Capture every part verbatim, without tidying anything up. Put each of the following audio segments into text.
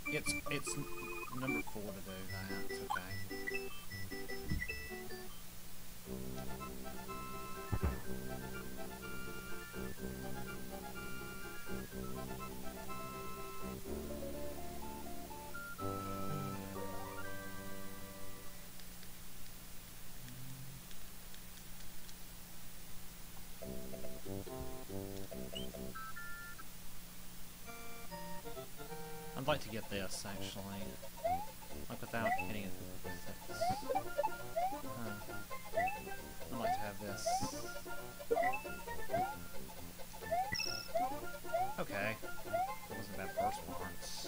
It's it's number four to do that. It's okay. I'd like to get this actually, like without hitting it with six. Huh. I'd like to have this. Okay, it wasn't bad first once.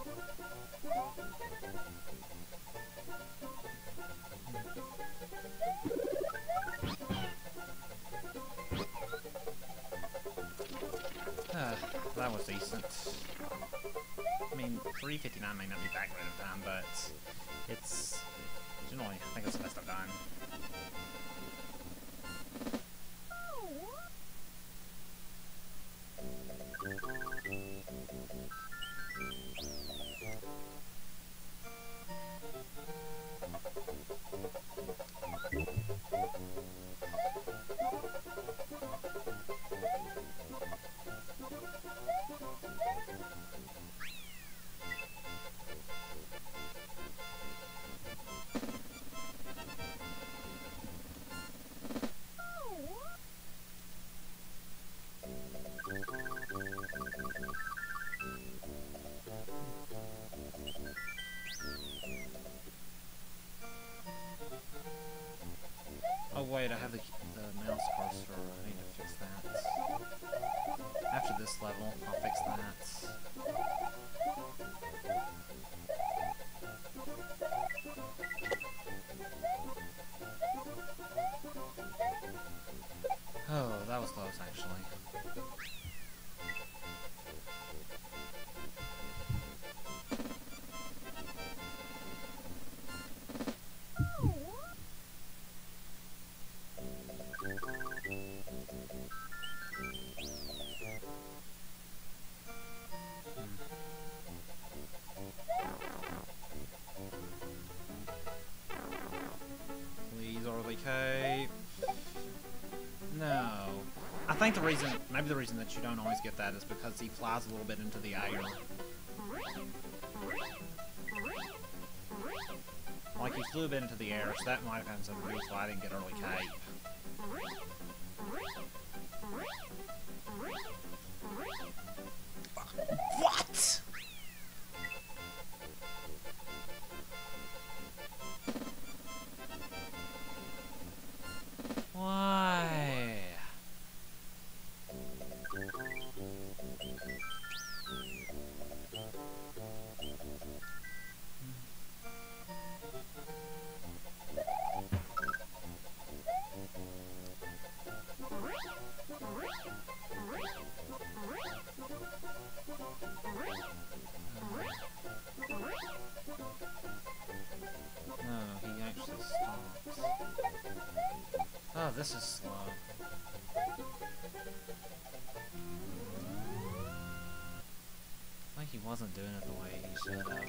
Uh, that was decent. I mean, three fifty-nine may not be that great of time, but it's generally, I think it's the best I've done. Oh wait, I have the, the mouse cursor. I need to fix that. After this level, I'll fix that. Oh, that was close actually. Okay. No. I think the reason, maybe the reason that you don't always get that is because he flies a little bit into the air. Like he flew a bit into the air, so that might have had some reason why I didn't get early cape. What? Why? No, he actually stops. Oh, this is slow. Like he wasn't doing it the way he should have.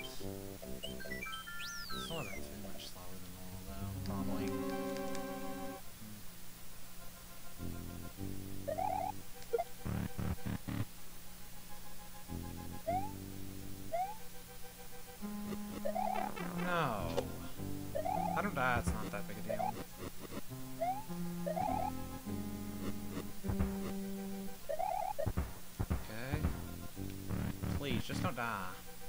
This wasn't too much slower than normal, though, probably. No. If I don't die, it's not that big a deal. Please, just don't die.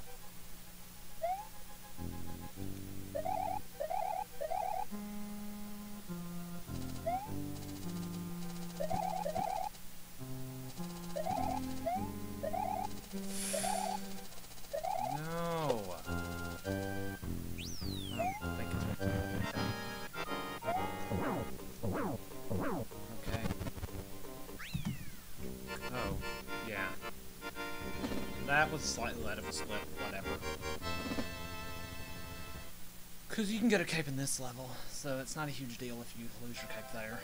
No. I don't think it's okay. Oh, yeah. That was slightly late of a split, whatever. Because you can get a cape in this level, so it's not a huge deal if you lose your cape there.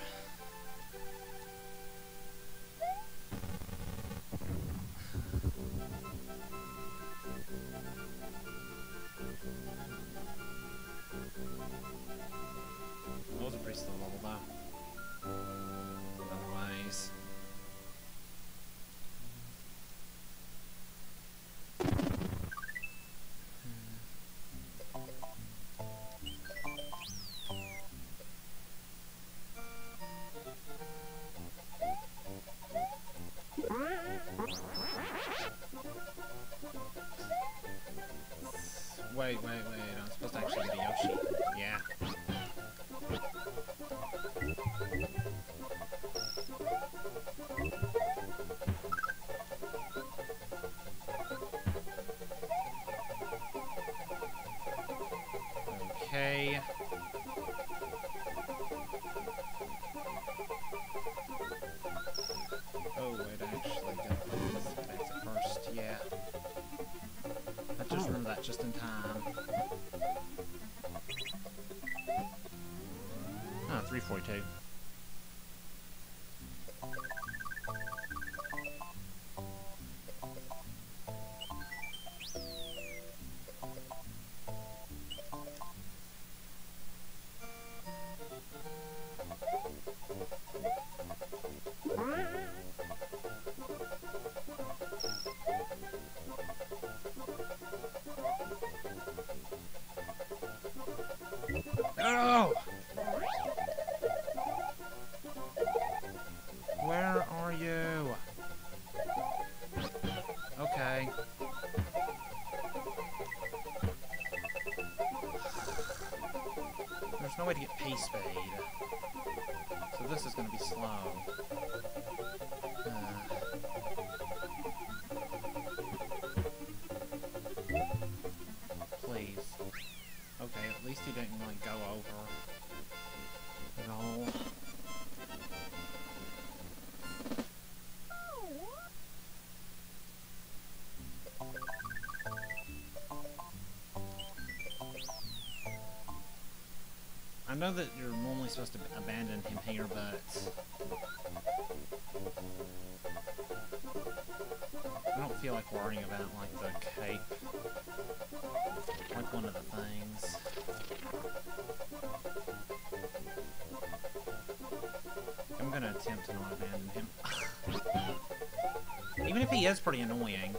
wait, wait, wait. I'm supposed to actually get a Yoshi. Yeah. Okay. Oh, wait, I actually got this exit first. Yeah. I just remember that just in time. Ah, three forty-two. No! Where are you? Okay. There's no way to get pace speed. So this is going to be slow. Uh. Please. Okay, at least he didn't, like, go over. No. I know that you're normally supposed to abandon him here, but I don't feel like worrying about, like, the cape. Like one of the things. I'm gonna attempt to not abandon him. Even if he is pretty annoying.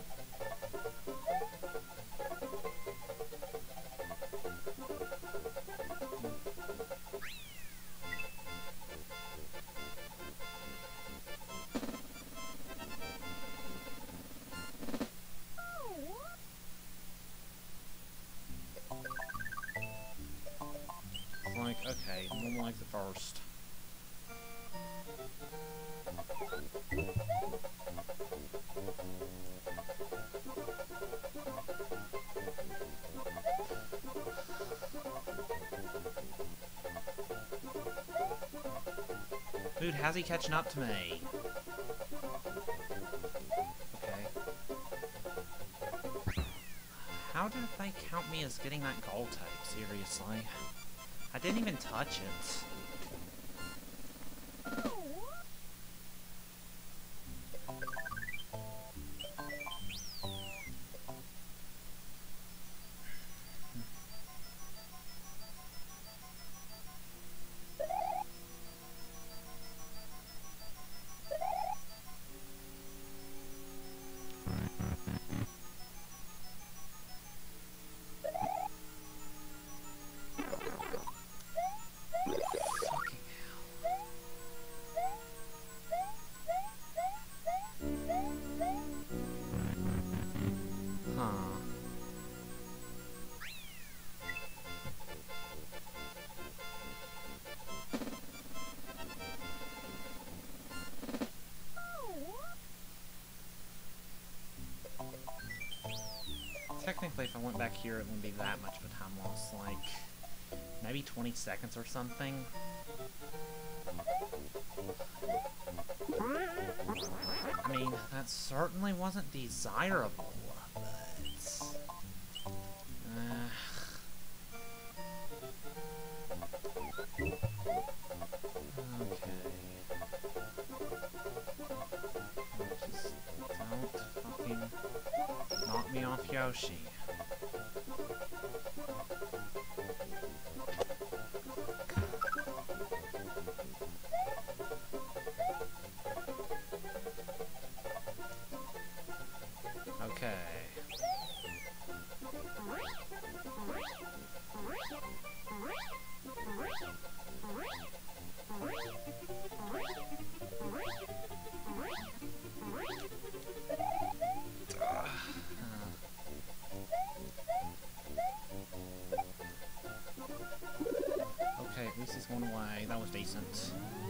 Like, okay, normal like the first. Dude, how's he catching up to me? Okay. How did they count me as getting that gold tape? Seriously? I didn't even touch it. Technically, if I went back here, it wouldn't be that much of a time loss. Like, maybe twenty seconds or something. I mean, that certainly wasn't desirable, but... Uh, okay. Just don't fucking knock me off Yoshi. Okay. anyway. That was decent.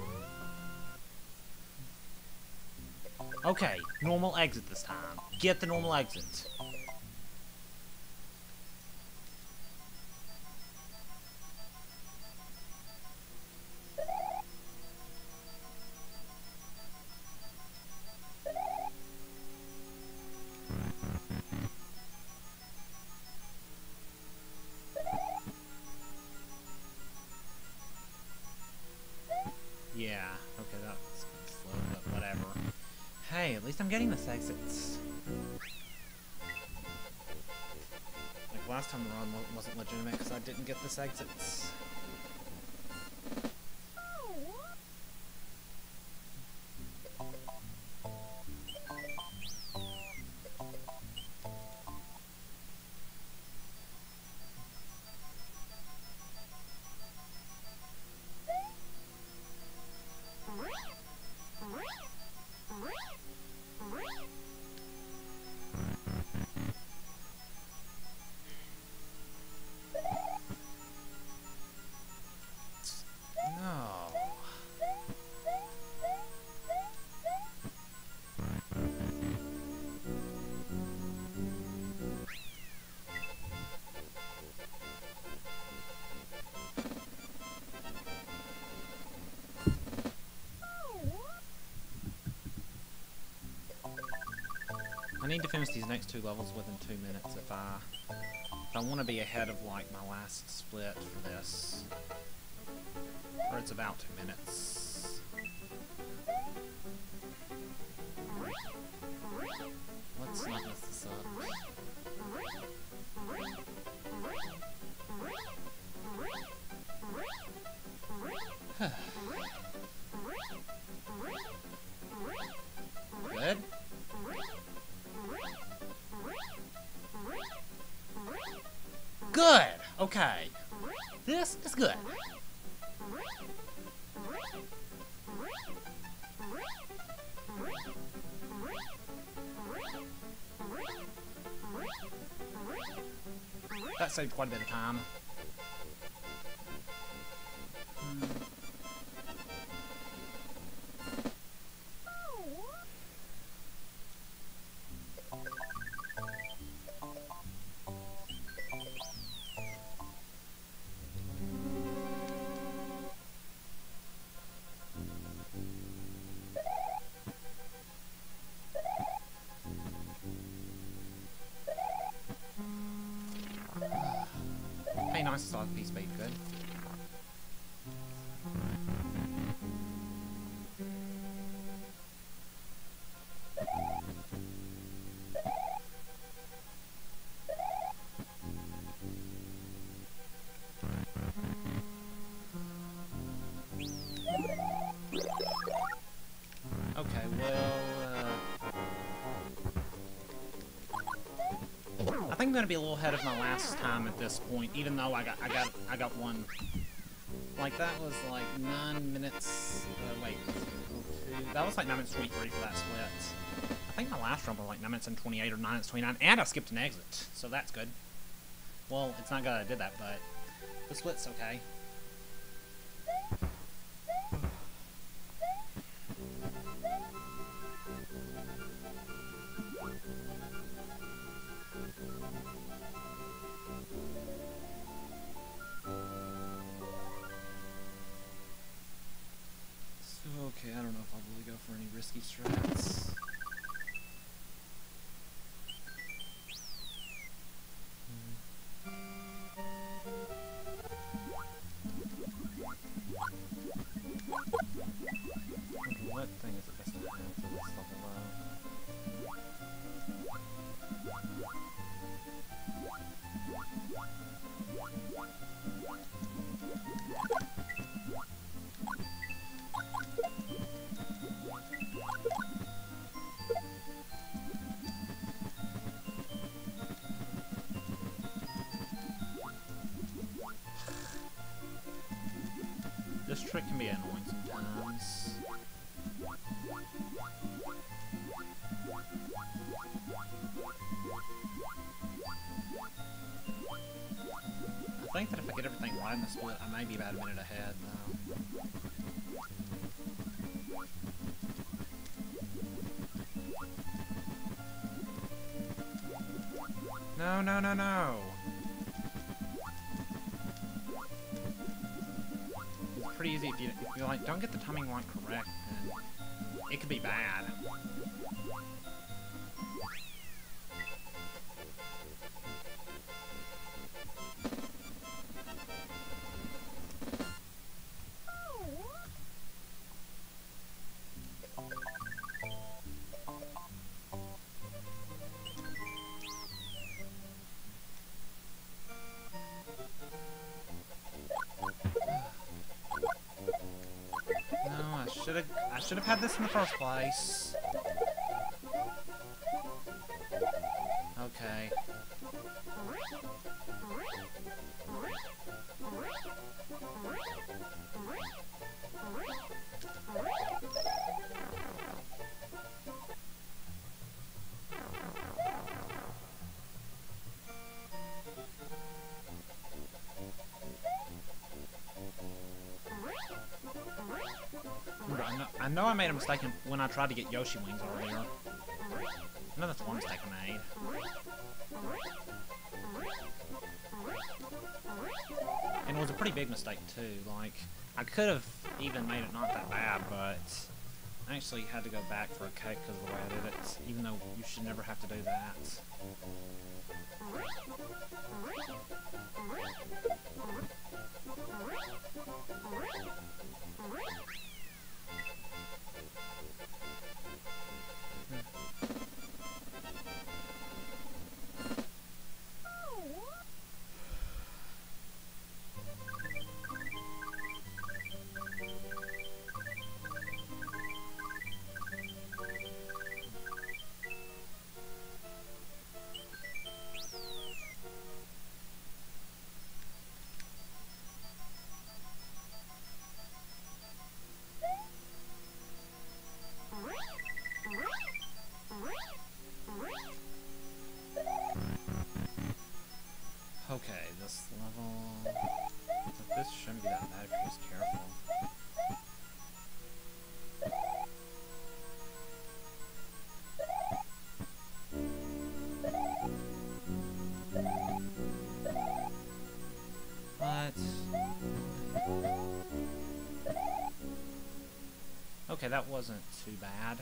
Okay, normal exit this time. Get the normal exit. Yeah, okay, that's kind of slow, but whatever. Hey, at least I'm getting this exits. Like, last time the run wasn't legitimate because I didn't get this exits. I need to finish these next two levels within two minutes if I if I want to be ahead of like my last split for this. Or it's about two minutes. Let's not mess this up. Good. Good! Okay. This is good. That saved quite a bit of time. Hey, nice to start the piece speed, good. Okay, well, uh, I think I'm gonna be a little ahead of my last time at this point, even though I got, I got, I got one. Like that was like nine minutes. Uh, wait, two, that was like nine minutes twenty-three for that split. I think my last run was like nine minutes and twenty-eight or nine minutes twenty-nine, and I skipped an exit, so that's good. Well, it's not good I did that, but the split's okay. Okay, I don't know if I'll really go for any risky strats. Okay, what thing is it best to have for this level though? This trick can be annoying sometimes. I think that if I get everything right in the split, I may be about a minute ahead, though. No, no, no, no! It's pretty easy if you, if you like, don't get the timing one correct, then it could be bad. Should have I should have had this in the first place. Okay. I know, I know I made a mistake when I tried to get Yoshi wings earlier. I know that's one mistake I made. And it was a pretty big mistake too. Like, I could have even made it not that bad, but I actually had to go back for a cake because of the way I did it, even though you should never have to do that. Okay, this level... This shouldn't be that bad if you're just careful. What? Okay, that wasn't too bad.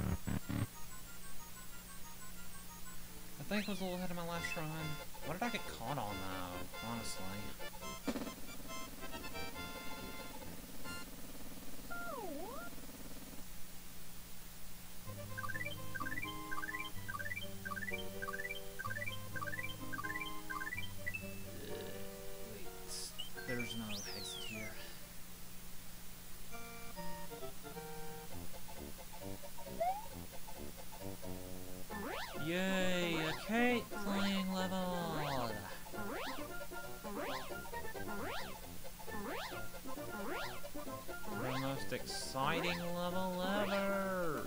I think I was a little ahead of my last run. What did I get caught on, though, honestly? Wait, there's no exit here. Yay, a cake playing level! The most exciting level ever!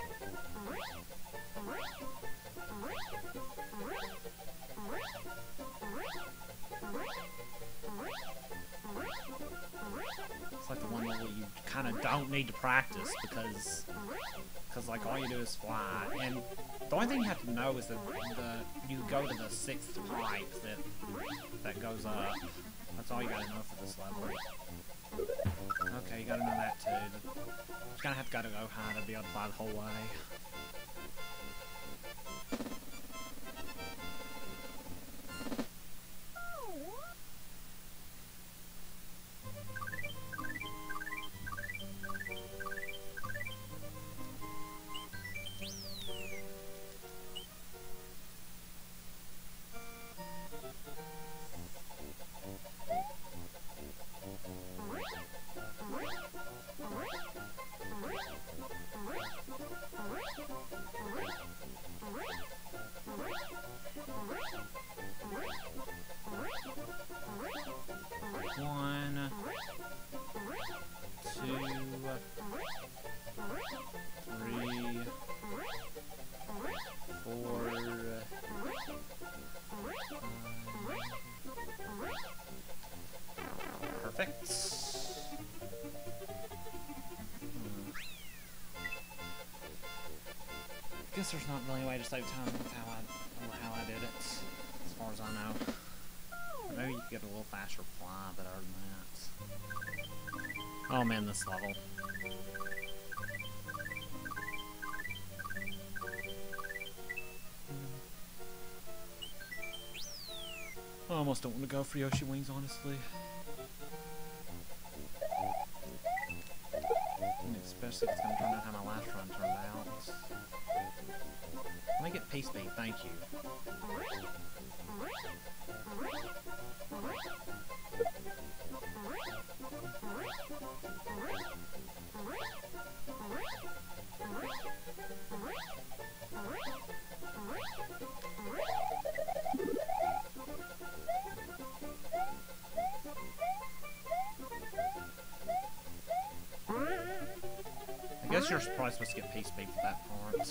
It's like the one level you kind of don't need to practice because, because like all you do is fly, and the only thing you have to know is that the you go to the sixth pipe that that goes up. That's all you gotta know for this level. Okay, you gotta know that too. You kind of have to gotta go high to be able to fly the whole way. way to save time. That's how I, how I did it, as far as I know. Maybe you could get a little faster fly, but other than that. Oh man, this level. I almost don't want to go for Yoshi Wings, honestly. And especially if it's going to turn out how my last run turned out. Let me get Peace Beat, thank you. I guess you're probably supposed to get Peace Beat for that part.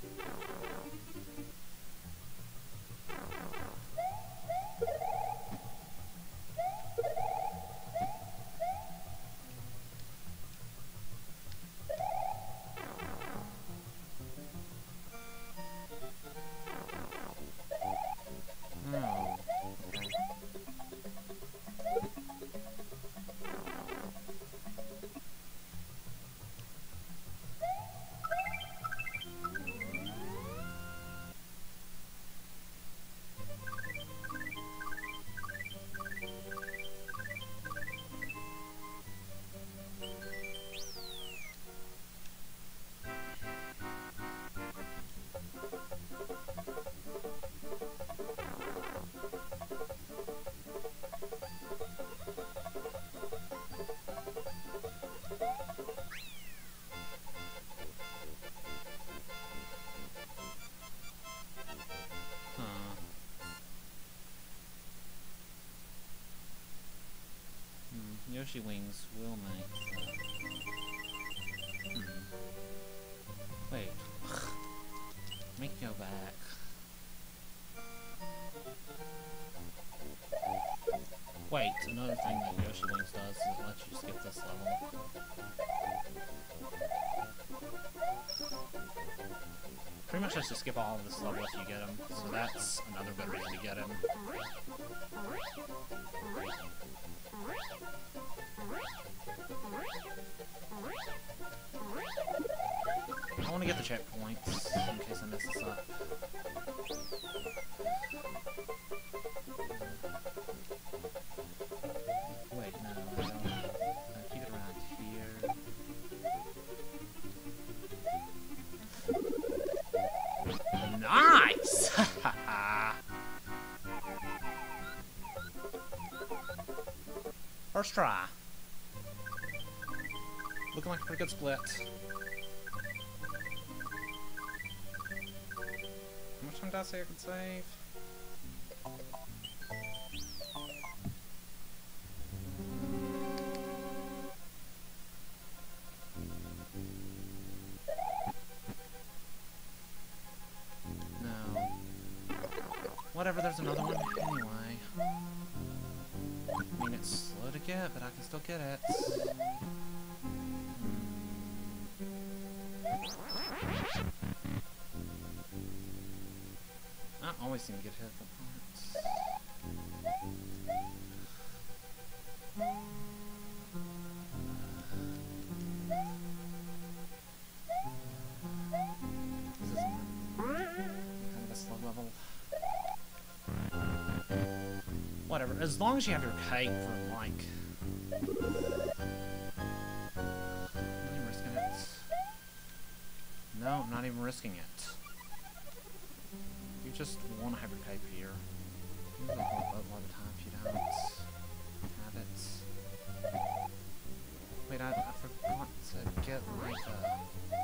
Yoshi Wings will make. Hmm. Wait. Make go back. Wait, another thing that Yoshi Wings does is it lets you skip this level. Pretty much has to skip all of this level if you get him, so that's another good reason to get him. I want to get the checkpoints in case I mess this up. Wait, no, I don't. Uh, keep it around here. Nice! First try. Looking like a pretty good split. How much time did I say I could save? No. Whatever, there's another one anyway. I mean, it's slow to get, but I can still get it. I always seem to get hit at the parts. This is kind of a slow level. Whatever, as long as you have your kite for, like... Not even risking it. No, not even risking it. You just want to have your cape here. Use a whole boatload of time if you don't have it. Wait, I, I forgot to get like a...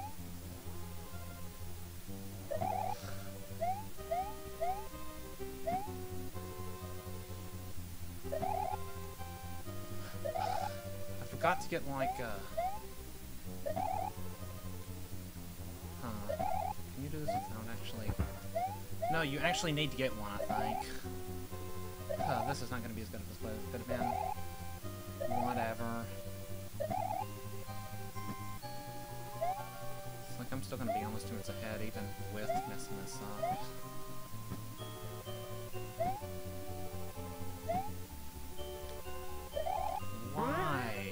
I forgot to get like a... Huh. Can you do this without actually... No, you actually need to get one, I think. Uh, this is not going to be as good as it could have been. Whatever. It's like I'm still gonna be almost two minutes ahead, even with messing this up. Why?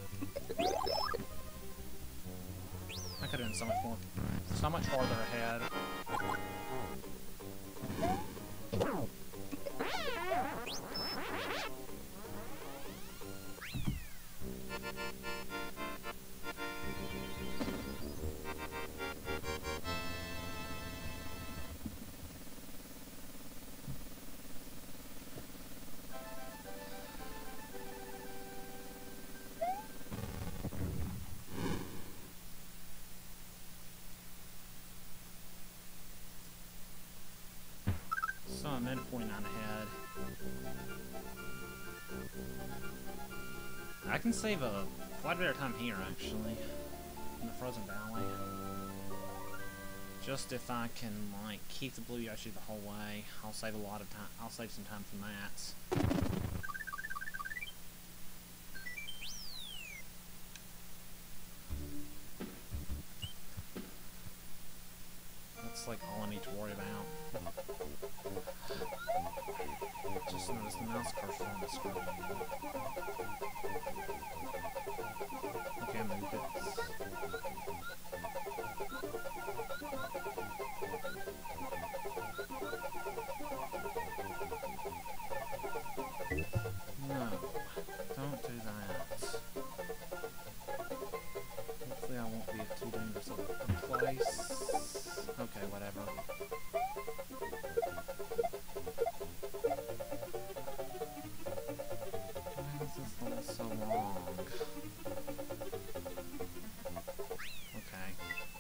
I could have been so much more, so much farther ahead. So I'm in forty-nine ahead. I can save a quite a bit of time here, actually, in the Frozen Valley. Just if I can, like, keep the blue Yoshi the whole way, I'll save a lot of time. I'll save some time from that. That's like all I need to worry about. Just notice the mouse cursor on the screen. Okay, I moved it. No, don't do that. Hopefully I won't be too dangerous in place. Okay, whatever. Why is this level so long? Okay.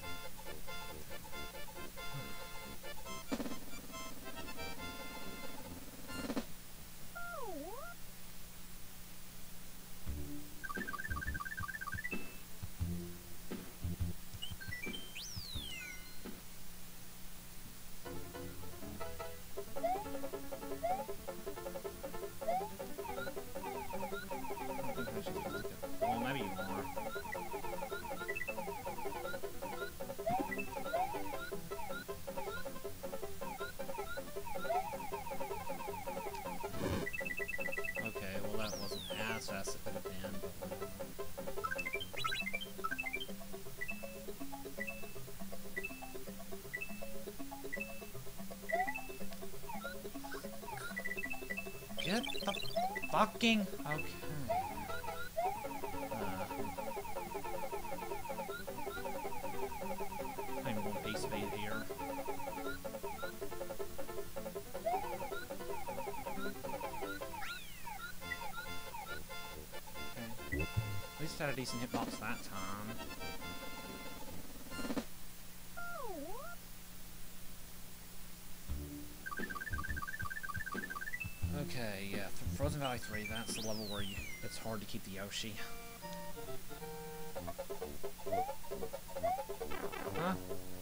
Well, maybe you are. Okay, well that wasn't as fast as it could have been, but whatever. Get the fucking... Okay. I'm going to base bait here. Okay. At least I had a decent hitbox that time. Okay, yeah, Frozen Valley three, that's the level where you, it's hard to keep the Yoshi. Huh?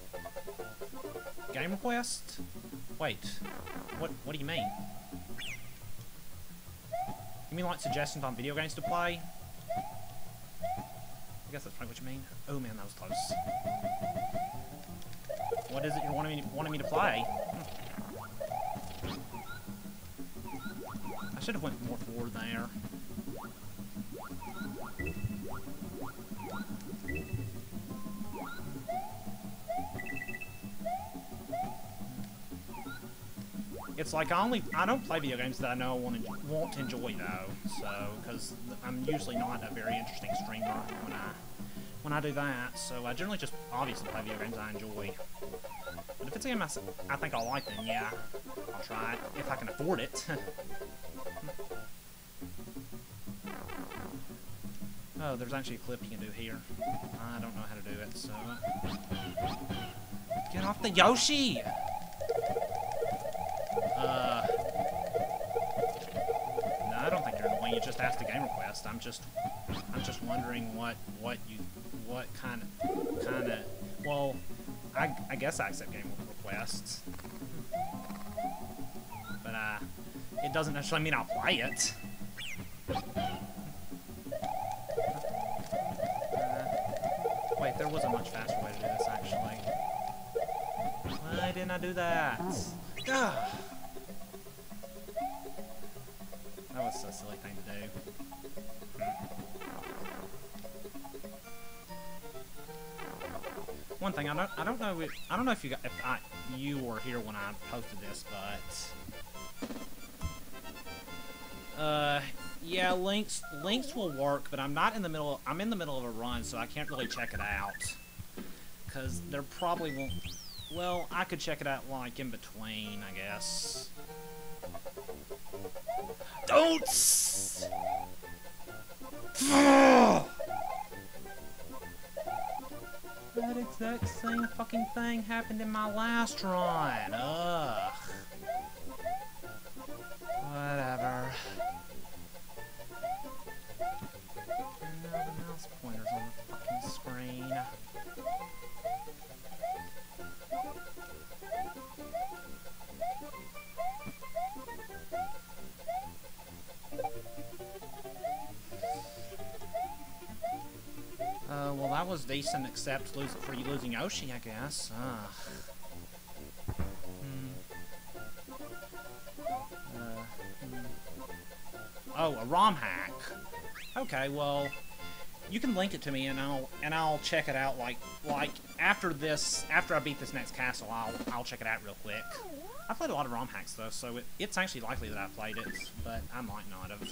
Game request? Wait, what what do you mean? You mean like suggestions on video games to play? I guess that's probably what you mean. Oh man, that was close. What is it you're wanting me to, wanting me to play? Hmm. I should have went more forward there. It's like I only I don't play video games that I know I won't won't enjoy though. So because I'm usually not a very interesting streamer when I when I do that. So I generally just obviously play video games I enjoy. But if it's a game I, I think I'll like, then yeah, I'll try it if I can afford it. Oh, there's actually a clip you can do here. I don't know how to do it, so... Get off the Yoshi! Uh... No, I don't think you're annoying. You just asked a game request. I'm just... I'm just wondering what... What you... What kind of... Kind of... Well... I, I guess I accept game requests. But, uh... It doesn't necessarily mean I'll play it. there was a much faster way to do this, actually. Why didn't I do that? Ugh. That was a silly thing to do. One thing I don't I don't know if, I don't know if you got, if I you were here when I posted this, but uh yeah, links links will work, but I'm not in the middle. I'm in the middle of a run, so I can't really check it out because there probably won't. Well, I could check it out like in between, I guess. Don't. That exact same fucking thing happened in my last run. Ugh. Whatever. And now the mouse pointer's on the fucking screen. Uh, well, that was decent, except lose for you losing Yoshi, I guess. Ugh. Hmm. Uh, hmm. Oh, a ROM hack. Okay, well, you can link it to me, and I'll and I'll check it out. Like like after this, after I beat this next castle, I'll I'll check it out real quick. I played a lot of ROM hacks though, so it, it's actually likely that I played it, but I might not have.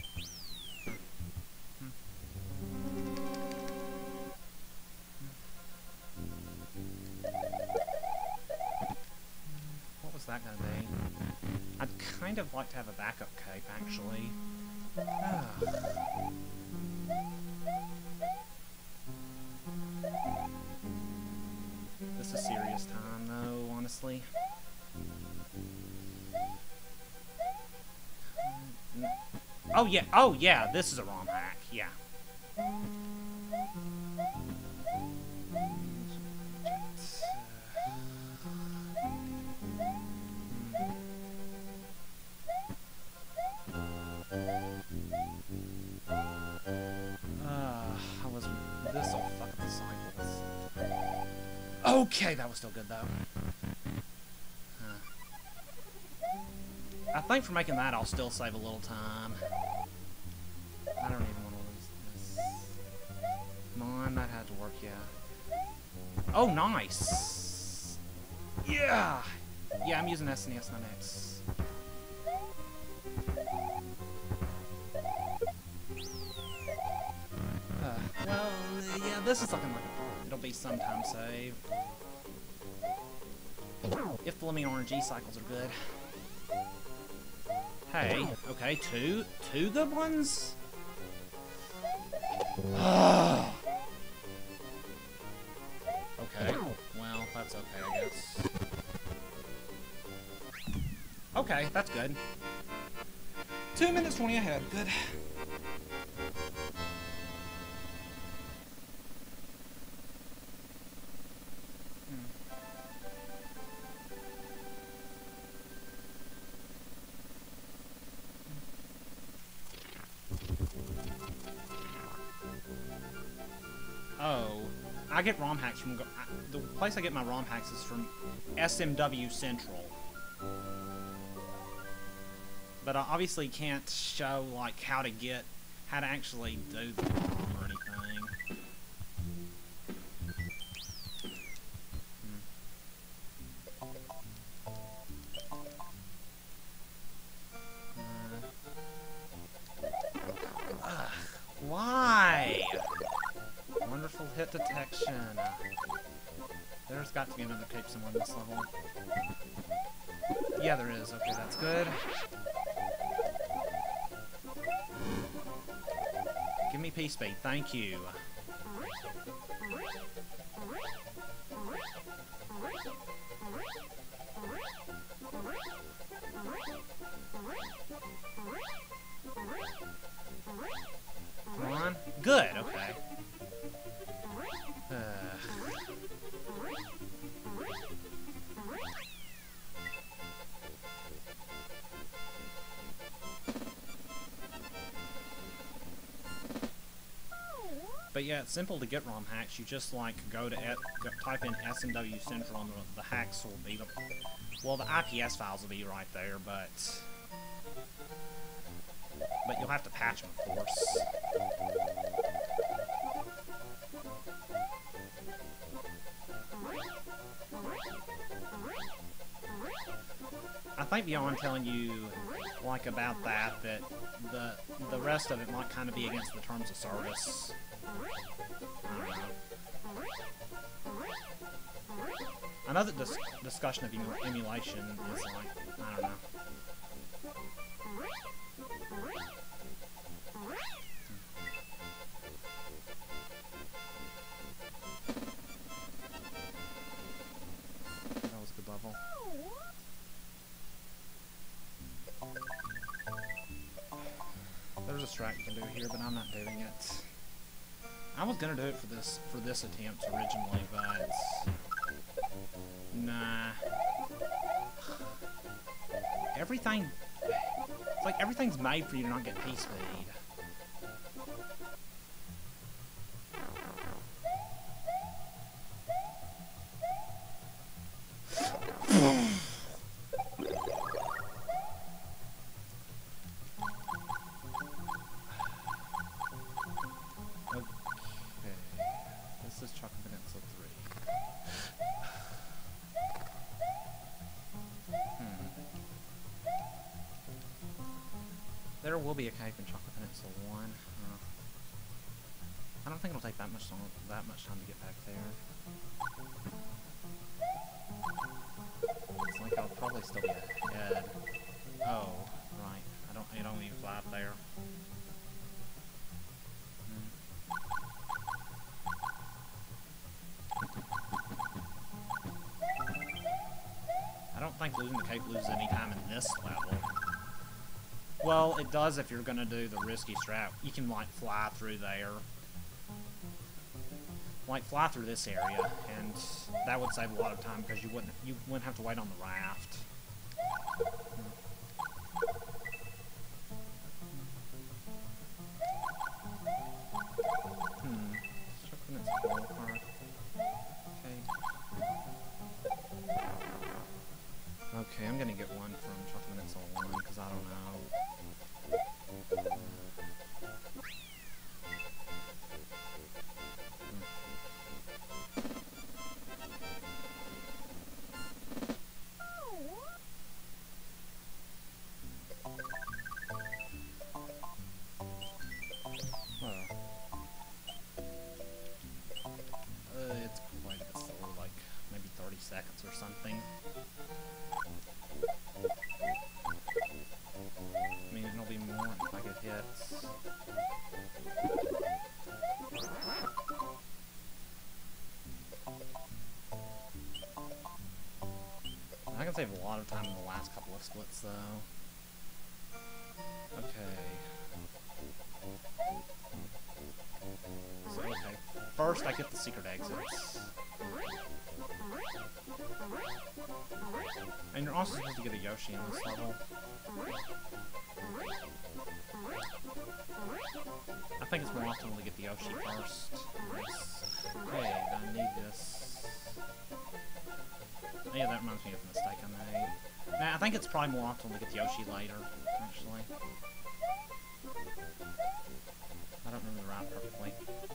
That gonna be? I'd kind of like to have a backup cape, actually. Ah. This is serious time, though, honestly. Oh yeah, oh yeah, this is a ROM hack, yeah. Okay, that was still good, though. Huh. I think for making that, I'll still save a little time. I don't even want to lose this. Come on, that had to work, yeah. Oh, nice! Yeah! Yeah, I'm using S N E S, not X. Uh, well, yeah, this is looking like it'll be sometime saved. If the Lemmy R N G cycles are good. Hey, okay, two, two good ones? Okay, well, that's okay, I guess. Okay, that's good. Two minutes twenty ahead, good. Oh, I get ROM hacks from... I, the place I get my ROM hacks is from S M W Central. But I obviously can't show, like, how to get... how to actually do the ROM or anything. Hmm. Uh, ugh, why? Wonderful hit detection. There's got to be another cape somewhere in this level. Yeah, there is. Okay, that's good. Give me P speed, thank you. Come on. Good, okay. Uh. But yeah, it's simple to get ROM hacks. You just like go to et, go, type in S M W Central and the, the hacks will be the, well, the I P S files will be right there, but but you'll have to patch them, of course. I think beyond telling you like about that, that the the rest of it might kind of be against the terms of service. Another dis discussion of emu emulation is like, I don't know. That was a good level. There's a strat you can do here, but I'm not doing it. I was gonna do it for this for this attempt originally, but nah. Everything, it's like everything's made for you to not get P speed. There will be a cave in Chocolate Peninsula one. Uh, I don't think it'll take that much long, that much time to get back there. It's like I'll probably still be ahead. Oh, right. I don't. I don't even fly up there. Hmm. I don't think losing the cave loses any time in this level. Well, it does if you're gonna do the risky strat. You can like fly through there, like fly through this area, and that would save a lot of time because you wouldn't you wouldn't have to wait on the raft. Hmm. Okay. Okay, I'm gonna get one from Chocolate Peninsula one because I don't know. Seconds or something. I mean, it'll be more if I get hits. I can save a lot of time in the last couple of splits, though. Okay. So, okay. First, I get the secret exits. And you're also supposed to get a Yoshi in this level. I think it's more optimal to get the Yoshi first. Yes. Okay, I need this. Oh, yeah, that reminds me of a mistake I made. Nah, I think it's probably more optimal to get the Yoshi later, actually. I don't remember the route perfectly.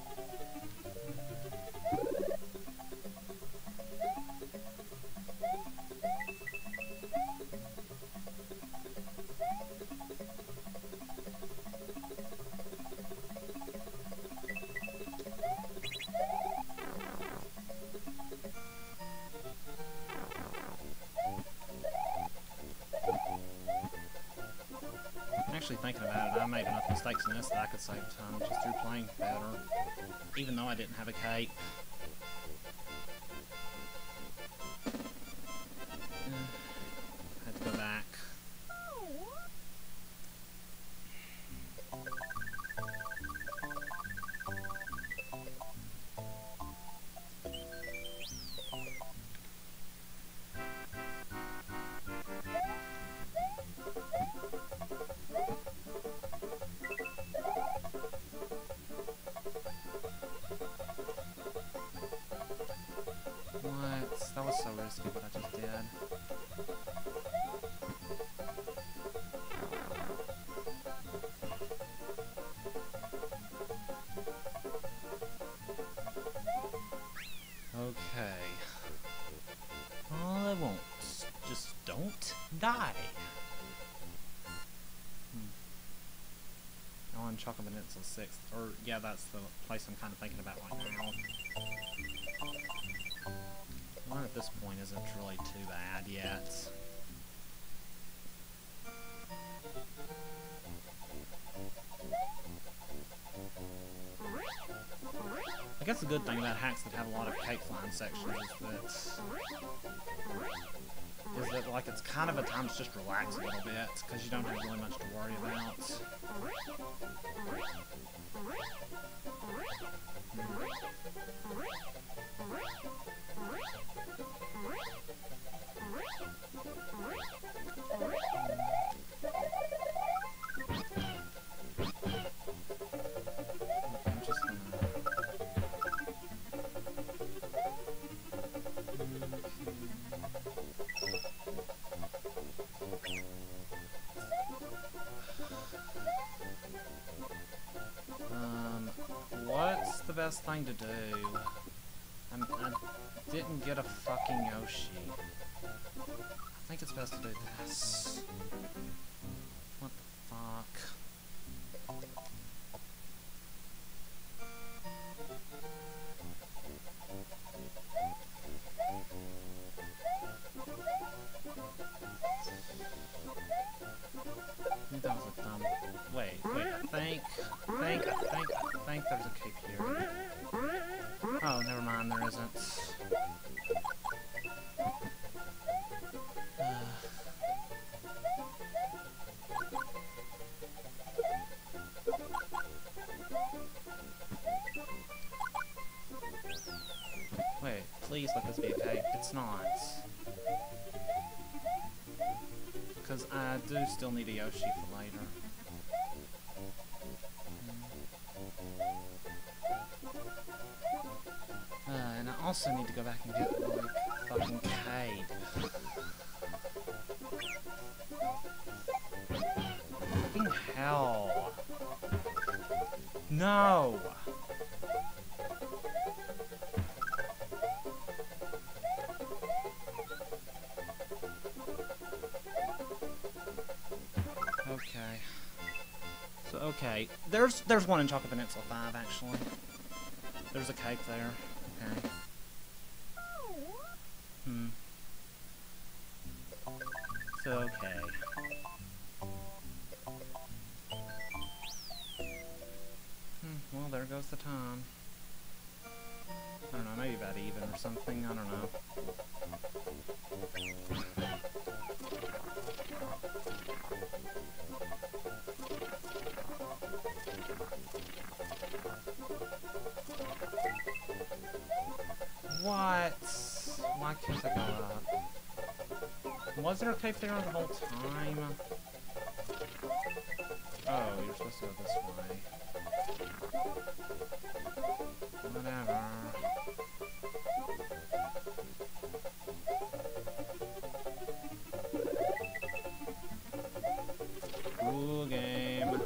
Actually thinking about it, I made enough mistakes in this that I could save time just through playing better, even though I didn't have a cape. I had to go back. on Chocolate Peninsula sixth. Or, yeah, that's the place I'm kind of thinking about right now. One at this point isn't really too bad yet. I guess the good thing about hacks that have a lot of cake flying sections is that is that like it's kind of a time to just relax a little bit because you don't have really much to worry about. I'm just gonna Um, what's the best thing to do? I'm, I didn't get a fucking Yoshi. I think it's best to do this. What the fuck? That was a dumb... Wait, wait, I think... I think, I think, I think there's a cape here. Oh, never mind, there isn't. Uh... Wait, please let this be a cape. It's not. Because I do still need a Yoshi for later. Uh, and I also need to go back and get, like, fucking Cade. Fucking hell. No! Okay. So, okay. There's there's one in Chocolate Peninsula five, actually. There's a cape there. Okay. Hmm. So, okay. Hmm, well, there goes the time. I don't know, maybe about even or something, I don't know. What? Why can't I go up? Was there a cape there the whole time? Oh, you're supposed to go this way. Whatever. Cool game.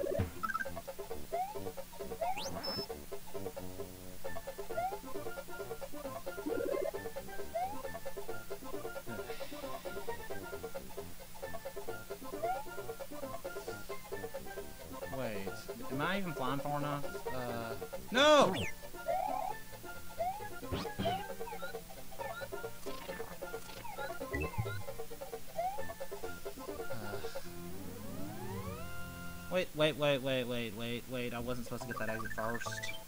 Wait, am I even flying far enough? Uh, no! Uh, wait, wait, wait, wait, wait, wait, wait, I wasn't supposed to get that exit first.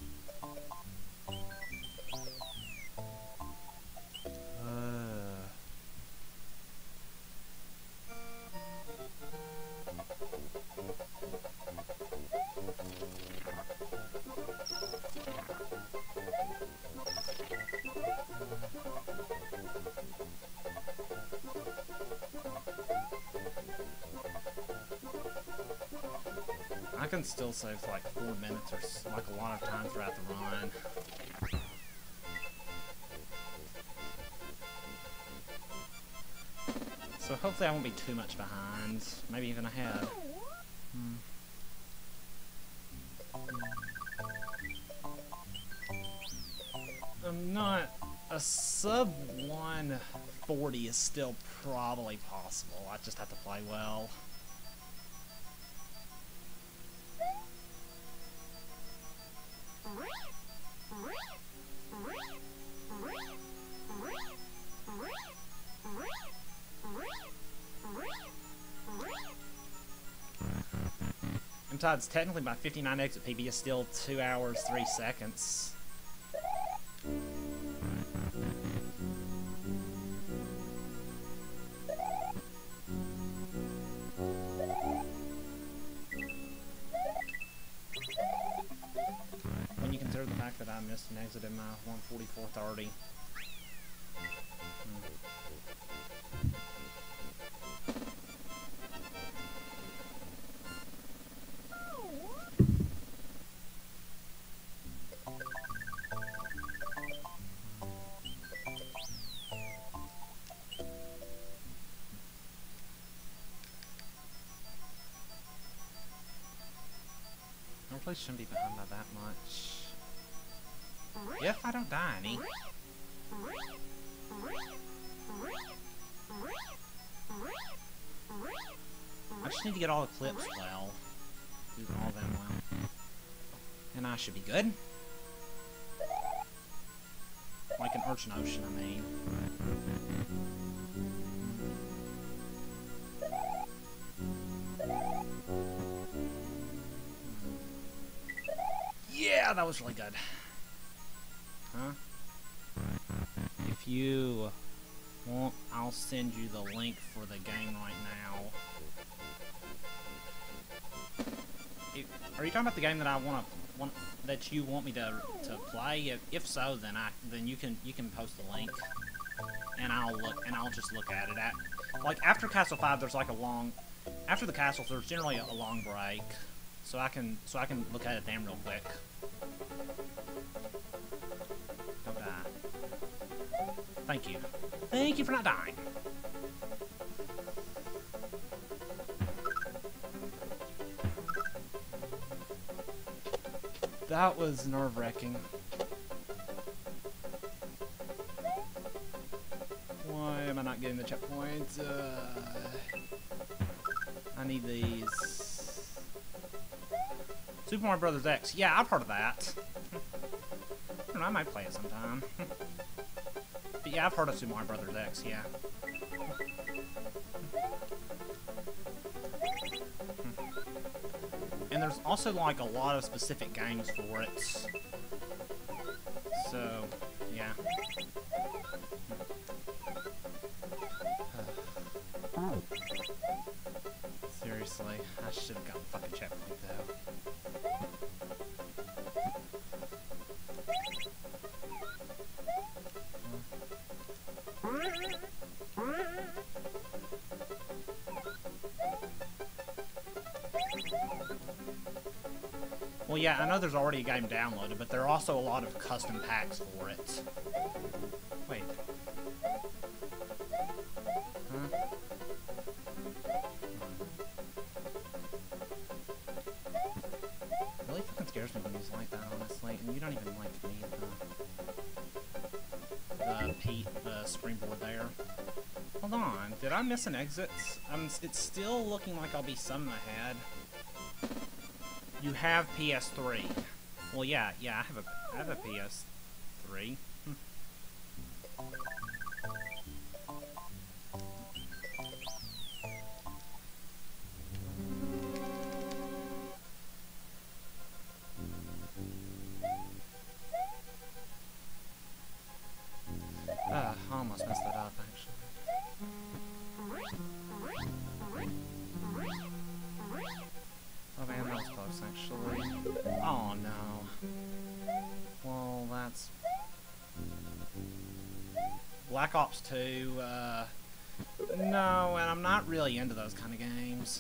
I can still save for like four minutes or s like a lot of time throughout the run. So hopefully I won't be too much behind, maybe even ahead. Hmm. I'm not... A sub one forty is still probably possible, I just have to play well. And besides, technically my fifty-nine exit P B is still two hours, three seconds. When you consider the fact that I missed an exit in my one forty-four thirty. I really shouldn't be behind by that much. If I don't die any. I just need to get all the clips well. Do all them well. And I should be good. Like an Urchin Ocean, I mean. Yeah, that was really good. Huh? If you want, I'll send you the link for the game right now. It, are you talking about the game that I want to want that you want me to to play? If, if so, then I then you can you can post the link, and I'll look and I'll just look at it. At like after Castle Five, there's like a long after the castles. There's generally a, a long break, so I can so I can look at it damn real quick. Don't die. Thank you. Thank you for not dying. That was nerve-wracking. Why am I not getting the checkpoints? Uh, I need these. Super Mario Brothers X. Yeah, I've heard of that. I don't know, I might play it sometime. But yeah, I've heard of Super Mario Brothers X, yeah. And there's also like a lot of specific games for it. So, yeah. Seriously, I should have gotten a fucking checkpoint though. Well, yeah, I know there's already a game downloaded, but there are also a lot of custom packs for it. Wait. Huh? It really fucking scares me when he's like that, honestly, and you don't even like need the the Pete the springboard there. Hold on, did I miss an exit? Um, it's still looking like I'll be some ahead. You have P S three. Well, yeah, yeah, I have a, I have a P S three. Hm. Ah, I almost messed that up, actually. Oh man, that was close, actually. Oh no. Well, that's... Black Ops two, uh... no, and I'm not really into those kind of games.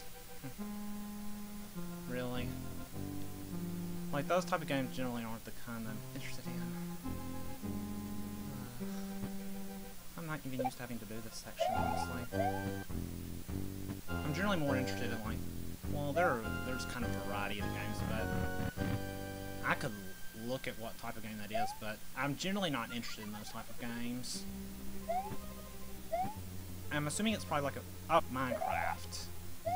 Really. Like, those type of games generally aren't the kind I'm interested in. Uh, I'm not even used to having to do this section, honestly. I'm generally more interested in, like, well, there are, there's kind of a variety of games, but I could look at what type of game that is, but I'm generally not interested in those type of games. I'm assuming it's probably like a... oh, Minecraft.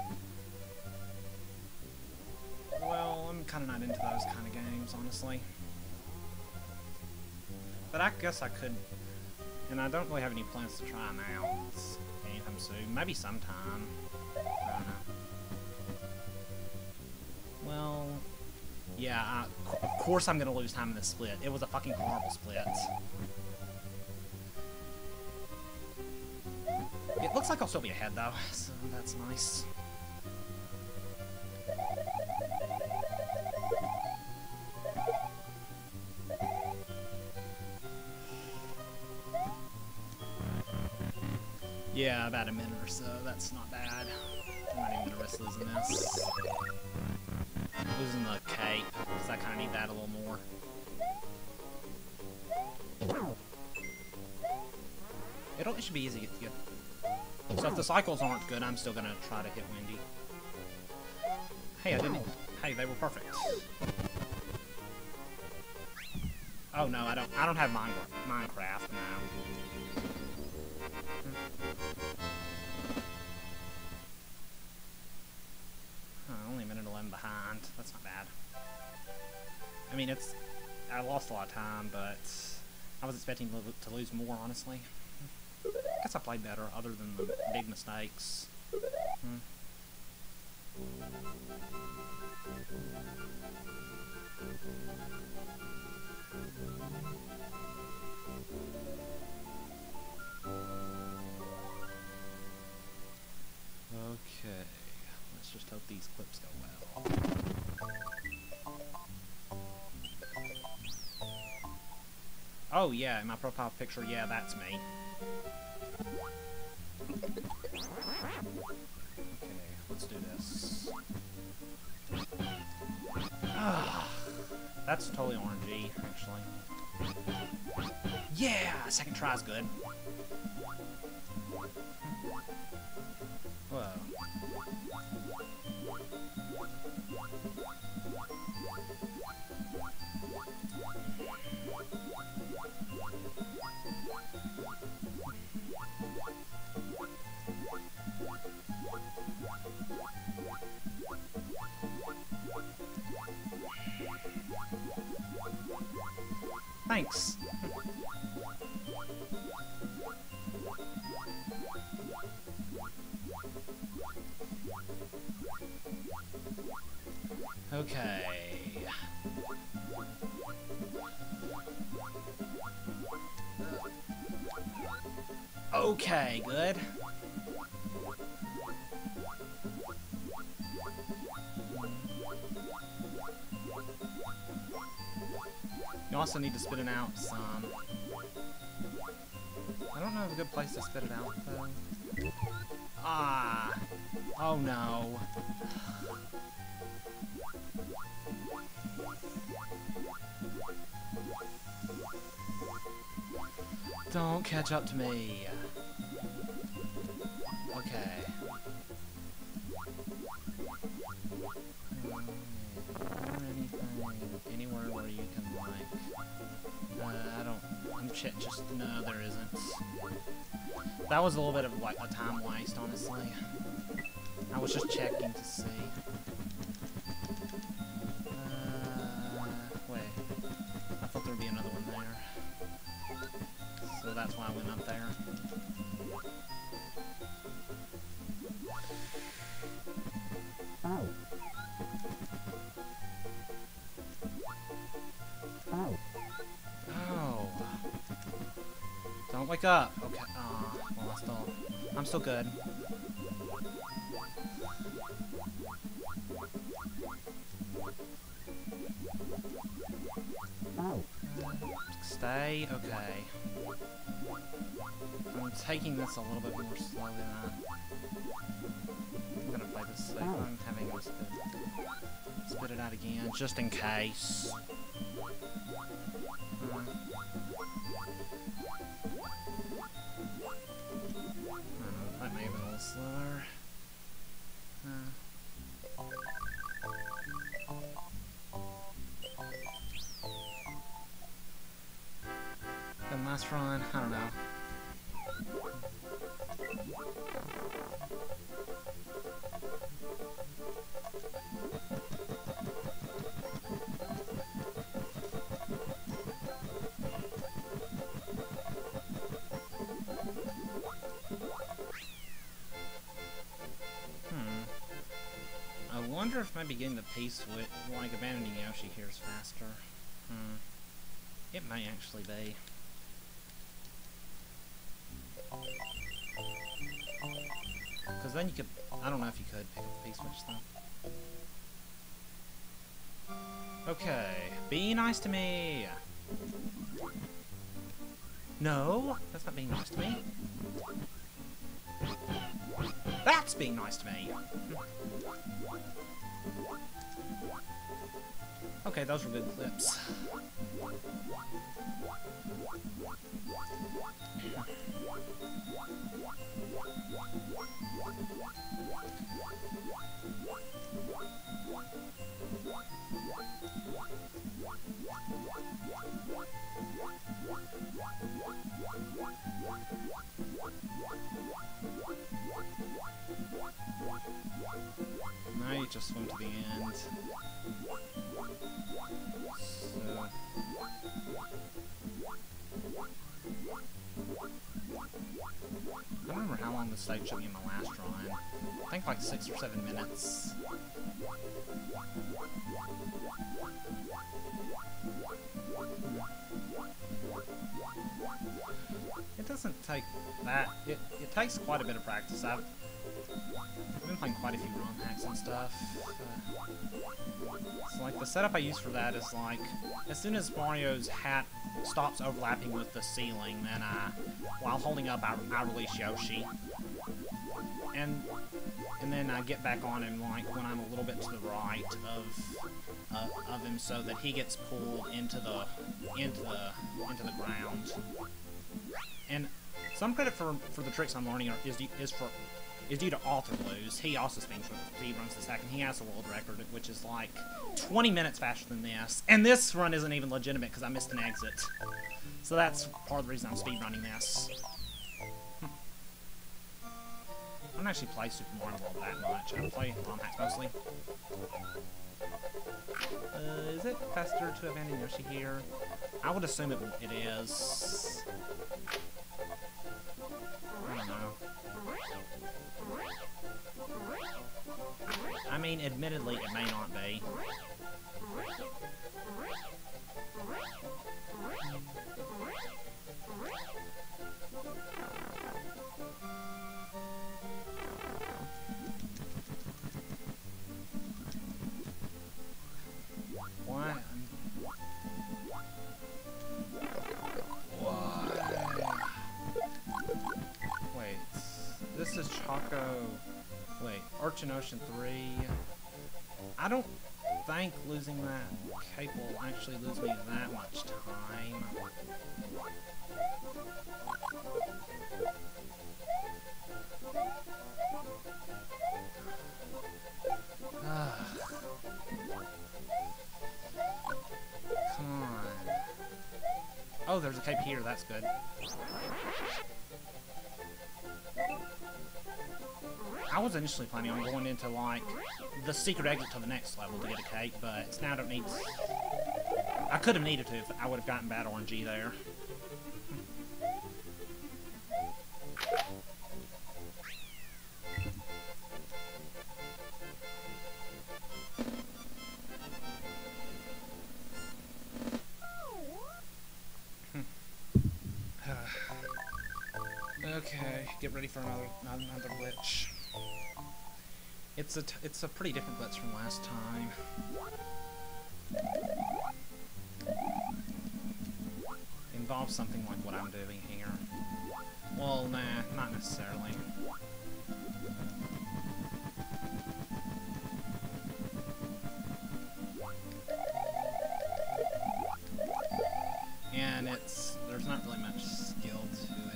Well, I'm kind of not into those kind of games, honestly. But I guess I could... and I don't really have any plans to try them out anytime soon. Maybe sometime. I don't know. course I'm gonna lose time in this split. It was a fucking horrible split. It looks like I'll still be ahead though, so that's nice. Yeah, about a minute or so. That's not bad. I'm not even gonna risk losing this. Losing the cape, because I kind of need that a little more. It'll, it should be easy to get. So if the cycles aren't good, I'm still gonna try to hit Wendy. Hey, I didn't. Hey, they were perfect. Oh no, I don't. I don't have Mine, Minecraft now. Huh, only a minute eleven behind. That's not bad. I mean, it's. I lost a lot of time, but I was expecting to lose more, honestly. I guess I played better, other than the big mistakes. Hmm. Okay, let's just hope these clips go well. Oh yeah, in my profile picture, yeah, that's me. Okay, let's do this. Ah, that's totally R N G, actually. Yeah, second try's good. Whoa. Thanks. Okay. Okay, good. You also need to spit it out some. I don't know of a good place to spit it out, though. Ah! Oh no. Don't catch up to me. Okay. Anything, anywhere where you can, like, uh, I don't, I'm ch just, no, there isn't. That was a little bit of, like, a time waste, honestly. I was just checking to see. Uh, wait. I thought there would be another one there. So that's why I went up there. Oh. Oh. Oh. Don't wake up. Okay. Aw, well, I still, I'm still good. Oh. Stay. Okay. I'm taking this a little bit more slowly than I... I'm gonna play this safe. I'm having to spit, spit it out again, just in case. Uh, uh, that may have been a little slower. Uh, the last run, I don't know. I wonder if maybe getting the piece with, like, abandoning Yoshi here is faster. Hmm. It may actually be. Because then you could... I don't know if you could pick up the P-switch, though. Okay. Be nice to me! No! That's not being nice to me. That's being nice to me! Okay, those were good clips. Now you just swim to the end. So... I don't remember how long this stage took me in my last run. I think like six or seven minutes. It doesn't take that. It, it takes quite a bit of practice. I've, I've been playing quite a few ROM hacks and stuff. Uh, so like the setup I use for that is like, as soon as Mario's hat stops overlapping with the ceiling, then I, while holding up, I, I release Yoshi. And and then I get back on him like when I'm a little bit to the right of uh, of him, so that he gets pulled into the into the into the ground. And some credit for for the tricks I'm learning are, is is for is due to Author Blues. He also speed runs this hack, and he has a world record, which is like twenty minutes faster than this. And this run isn't even legitimate because I missed an exit. So that's part of the reason I'm speedrunning this. I don't actually play Super Mario World that much. I play ROM hacks mostly. Uh, is it faster to abandon Yoshi here? I would assume it, it is. I don't know. I mean, admittedly, it may not be. What? What? Wait, this is Choco... Wait, Urchin Ocean three... I don't think losing that cape will actually lose me that much time. Come on. Oh, there's a cape here, that's good. I was initially planning on going into, like, the secret exit to the next level to get a cape, but now I don't need... I could have needed to if I would have gotten Bad Orangey there. Okay, get ready for another another glitch. It's a t it's a pretty different glitch from last time. Involves something like what I'm doing here. Well, nah, not necessarily. And it's there's not really much skill to it.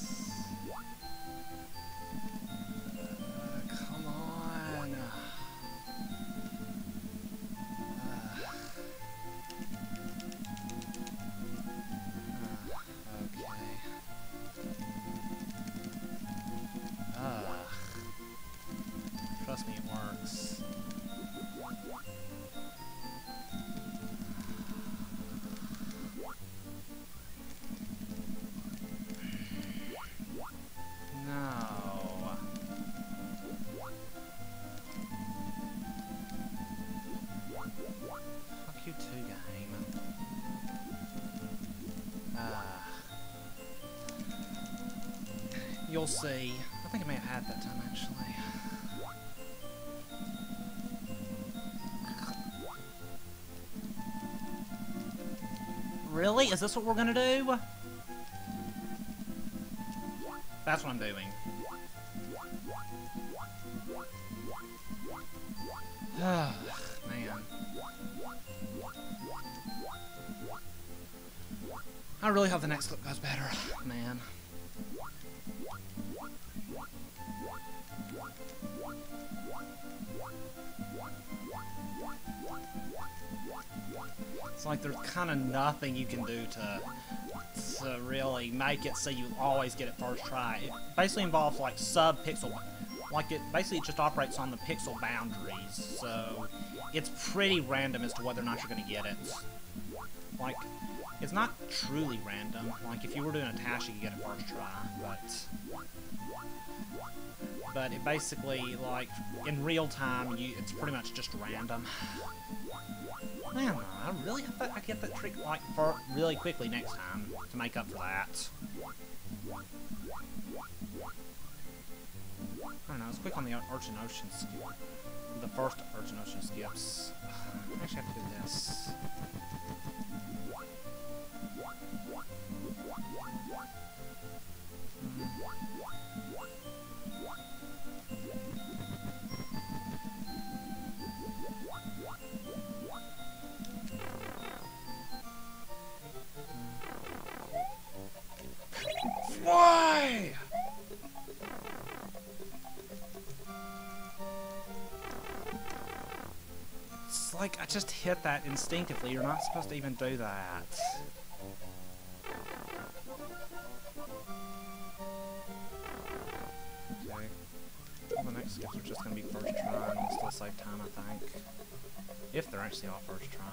Trust me, it works. No. Fuck you too, game. Uh, you'll see. I think I may have had that time, actually. Really? Is this what we're gonna do? That's what I'm doing. Man. I really hope the next clip goes better, man. It's like there's kind of nothing you can do to to really make it so you always get it first try. It basically involves like sub-pixel, like it basically just operates on the pixel boundaries, so it's pretty random as to whether or not you're going to get it. Like, it's not truly random. Like, if you were doing a task, you could get it first try, but... But it basically, like, in real time, you, it's pretty much just random. Man, I really hope that I get that trick, like, for really quickly next time to make up for that. I don't know, let's click on the Arch and Ocean skip. The first Arch and Ocean skips. I actually have to do this. Why? It's like I just hit that instinctively. You're not supposed to even do that. Okay. All the next skips are just going to be first try, and we'll still save time, I think. If they're actually all first try.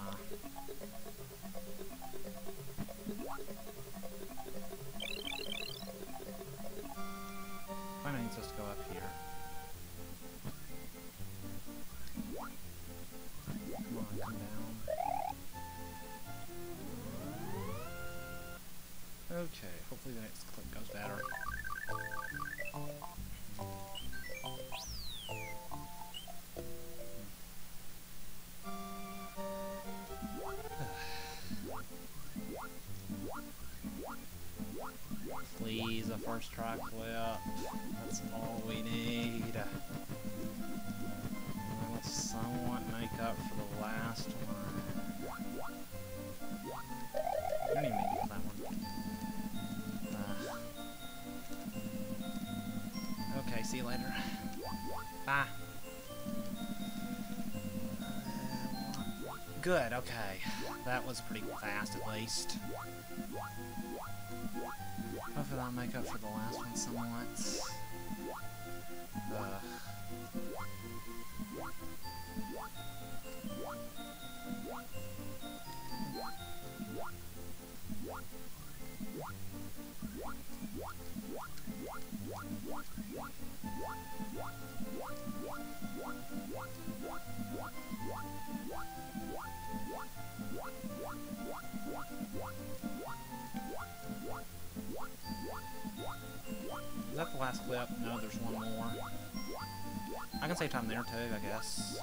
Finally needs us to go up here. Come on, come down. Okay, hopefully the next clip goes better. Please, a first try clip. That's all we need. Let's somewhat make up for the last one. I don't even need to use that one. Uh, okay, see you later. Bye. Uh, good, okay. That was pretty fast at least. Hopefully that'll make up for the last one somewhat. Ugh. Is that the last clip? No, there's one more. I can save time there too, I guess.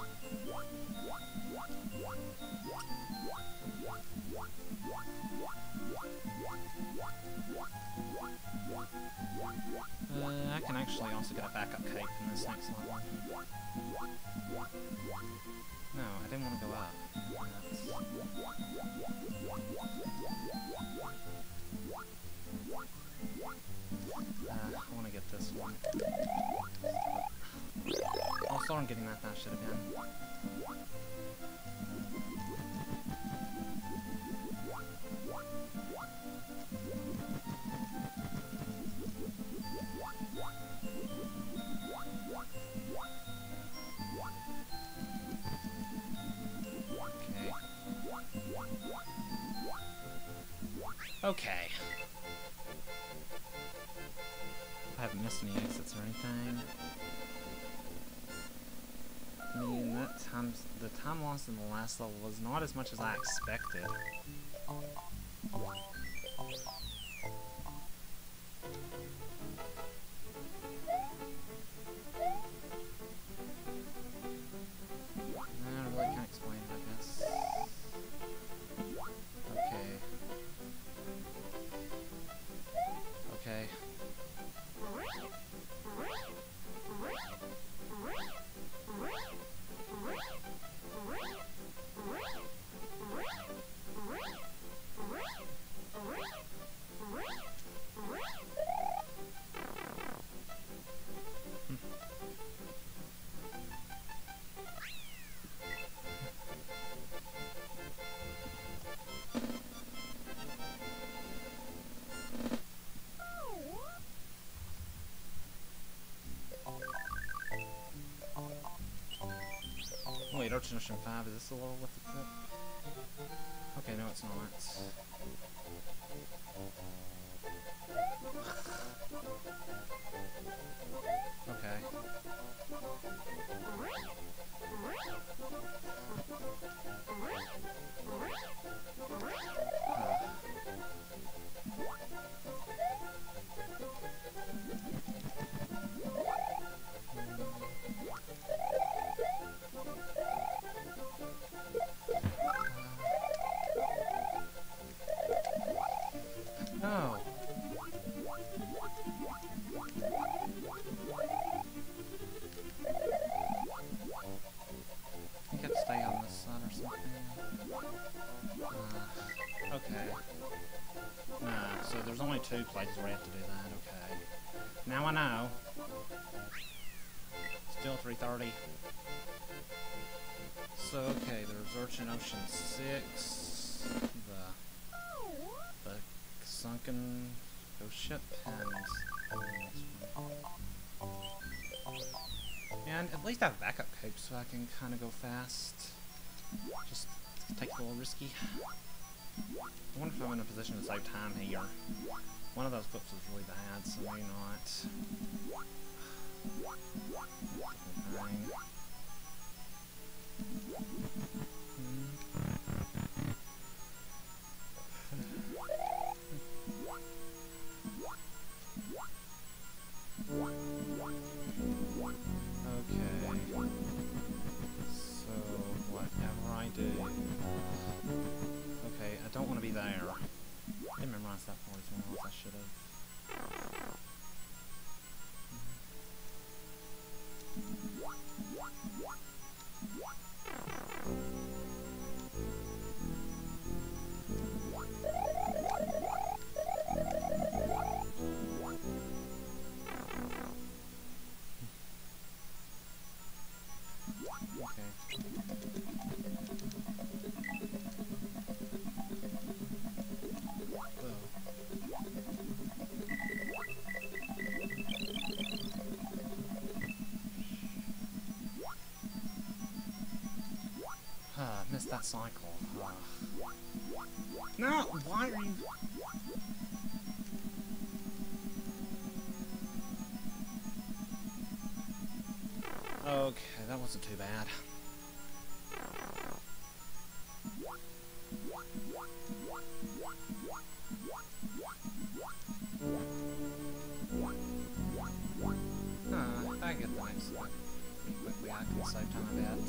Uh, I can actually also get a backup cape in this next level. No, I didn't want to go up. That's... Uh, I want to get this one. I'll start on getting that that I should have been. Okay. Okay. I haven't missed any exits or anything. I mean, that time, the time lost in the last level was not as much as I expected. Ocean Ocean five, is this the level with the clip? Okay, no it's not. Okay. No. I think I'd stay on this side or something. Uh, okay. Nah, so there's only two places where I have to do that, okay. Now I know. Still three thirty. So, okay, there's Urchin Ocean six, the, the sunken ghost ship, and, and at least I have backup cape so I can kind of go fast. Just take a little risky. I wonder if I'm in a position to save time here. One of those clips was really bad, so maybe not. Fine. Okay. So, whatever I do... Okay, I don't want to be there. I didn't memorize that part as well as I should have. Missed that cycle. Uh. No! Why are you... Okay, that wasn't too bad. Uh, I get the next one. Quickly, I can save time a bit.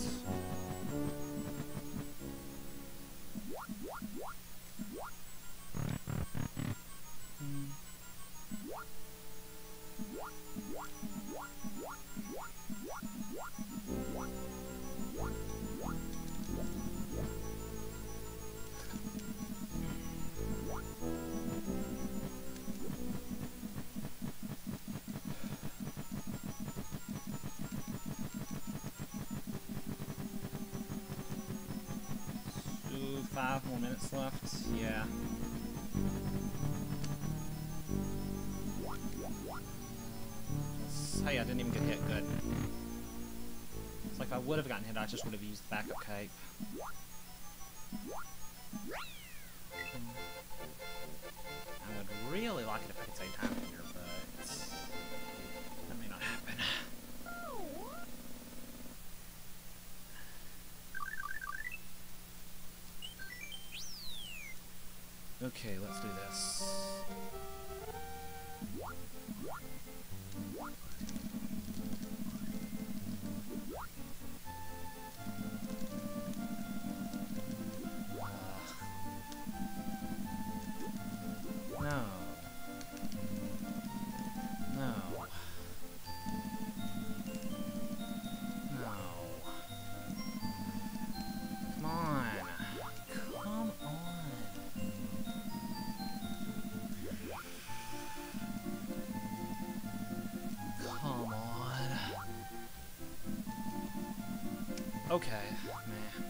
Five more minutes left, yeah. Hey, I didn't even get hit, good. It's like if I would have gotten hit, I just would have used the backup cape. I would really like it if I could save time here, but that may not happen. Okay, let's do this. Uh, no. No. No. Come on. Come on. Come on. Okay, man.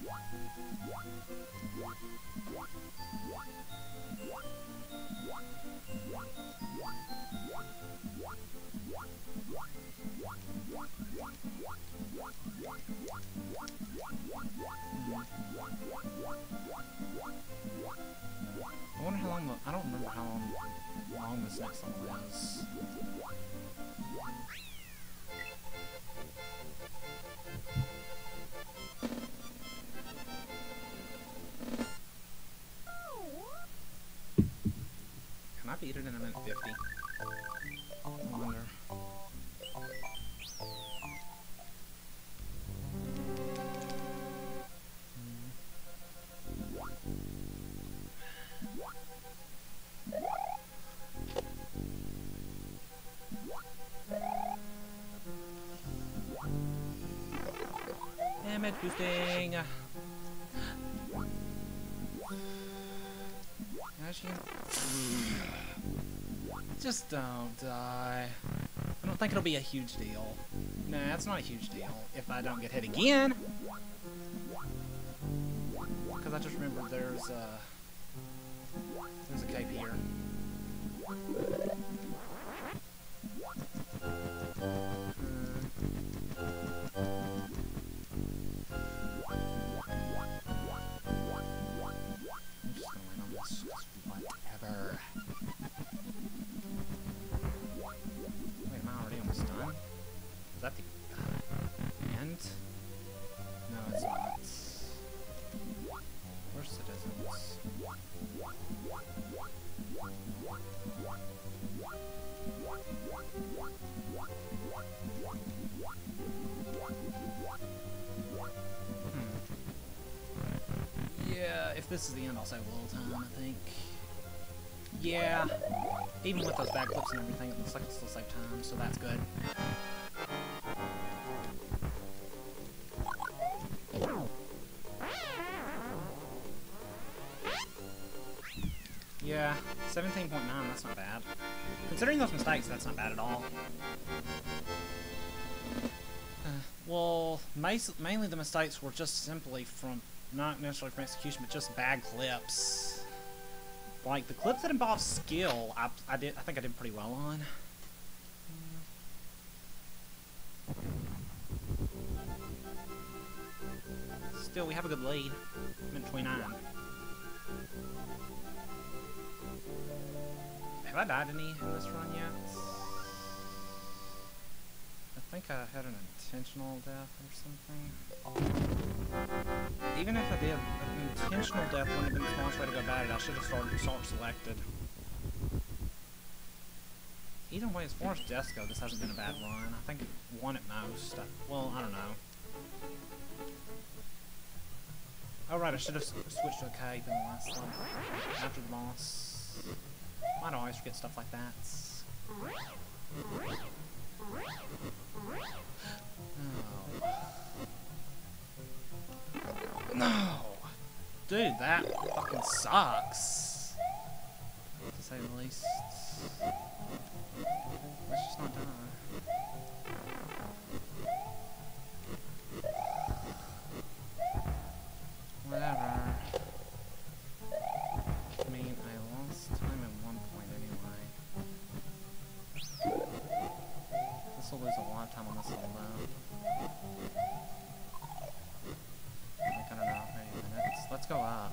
I wonder how long the, I don't remember how long, long this next level is. Can I beat it in a minute fifty? I wonder. Damage boosting. Just don't die. I don't think it'll be a huge deal. Nah, it's not a huge deal if I don't get hit again. Because I just remembered there's a there's a cape here. If this is the end, I'll save a little time, I think. Yeah. Even with those bag clips and everything, it looks like it's still save time, so that's good. Yeah, seventeen point nine, that's not bad. Considering those mistakes, that's not bad at all. Uh, well, mainly the mistakes were just simply from not necessarily from execution, but just bad clips. Like the clips that involve skill, I, I did. I think I did pretty well on. Still, we have a good lead. I'm at twenty-nine. Have I died any in this run yet? I think I had an intentional death or something. Even if I did, an intentional death wouldn't have been the smartest way to go about it. I should have started start selected. Either way, as far as deaths go, this hasn't been a bad run. I think one at most. I, well, I don't know. Oh right, I should have switched to a cape in the last one. After the boss. I don't always forget stuff like that. Oh. No! Dude, that fucking sucks. To say the least. Let's just not die. Whatever. I mean, I lost time at one point anyway. This will lose a lot of time on this level though. Like, I don't know, maybe minutes. Let's go up.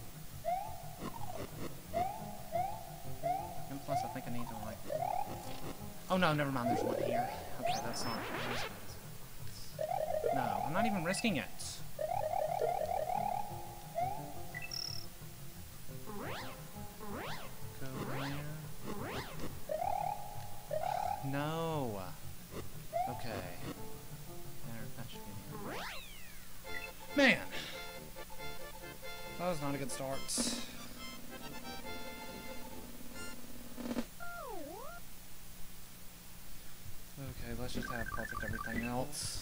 And plus, I think I need to, like... Oh no, never mind, there's one here. Okay, that's not... No, I'm not even risking it. No. Okay. There, that should be it. Man! That was not a good start. Okay, let's just have perfect everything else.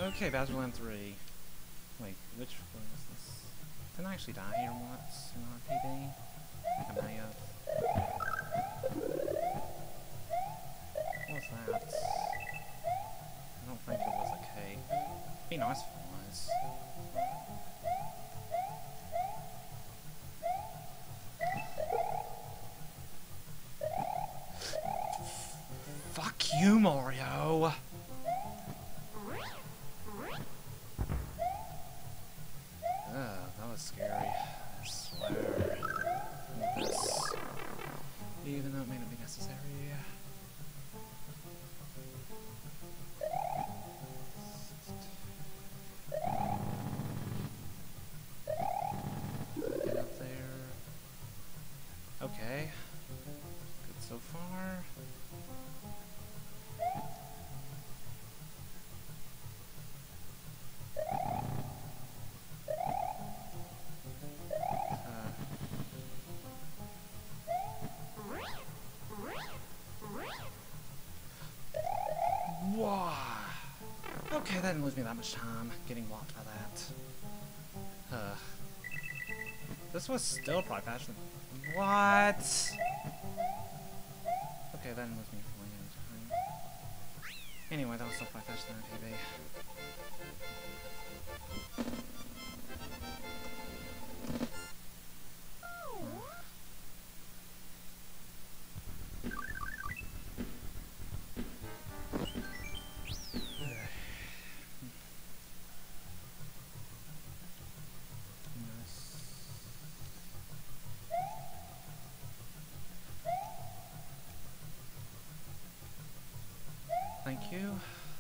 Okay, Bowser Land three. Wait, which one is this? Didn't I actually die here once in R P D? I may have. What was that? I don't think it was a cave. It'd be nice if it was. Fuck you, Mario! Ugh, that was scary. I swear. This. Even though it may not be necessary. Get up there. Okay. Good so far. Wow. Okay, that didn't lose me that much time getting blocked by that. Uh, this was still probably faster than... What? Okay, that didn't lose me really any time. Anyway, that was still probably faster than T V. Thank you.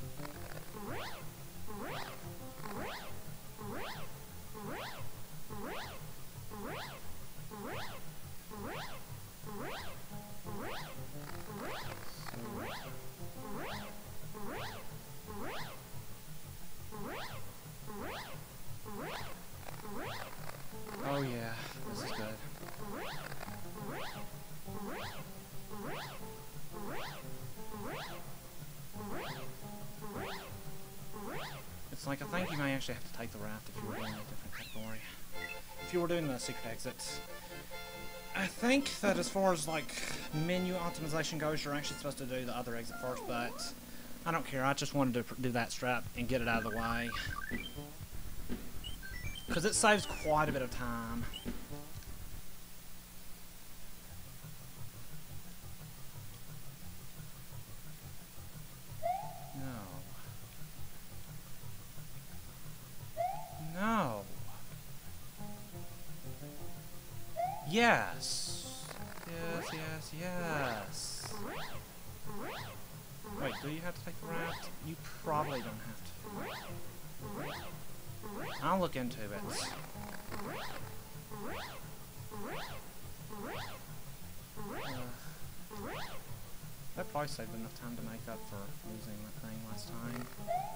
Oh yeah, this is good. It's like, I think you may actually have to take the raft if you were doing a different category. If you were doing the secret exits. I think that as far as, like, menu optimization goes, you're actually supposed to do the other exit first, but I don't care. I just wanted to do that strap and get it out of the way. Because it saves quite a bit of time. No. Yes. Yes, yes, yes. Wait, do you have to take the raft? You probably don't have to. I'll look into it. Uh, that probably saved enough time to make up for losing that thing last time.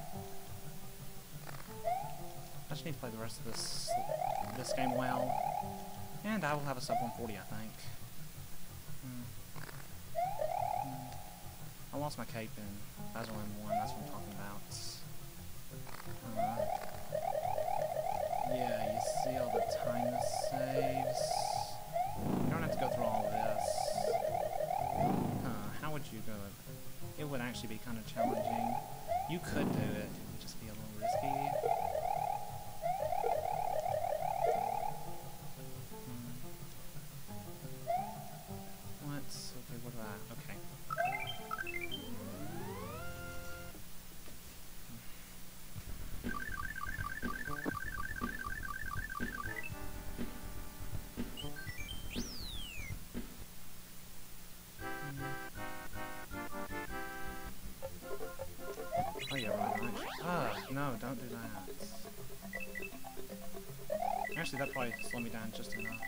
I just need to play the rest of this this game well, and I will have a sub one forty, I think. Hmm. Hmm. I lost my cape in Bowser Land one, that's what I'm talking about. Uh, yeah, you see all the time this saves. You don't have to go through all of this. Huh, how would you go? It would actually be kind of challenging. You could do it, it would just be a little risky. Okay, what do I... Okay. Oh yeah, right, right. Ah, no, don't do that. Actually, that probably slowed me down just enough.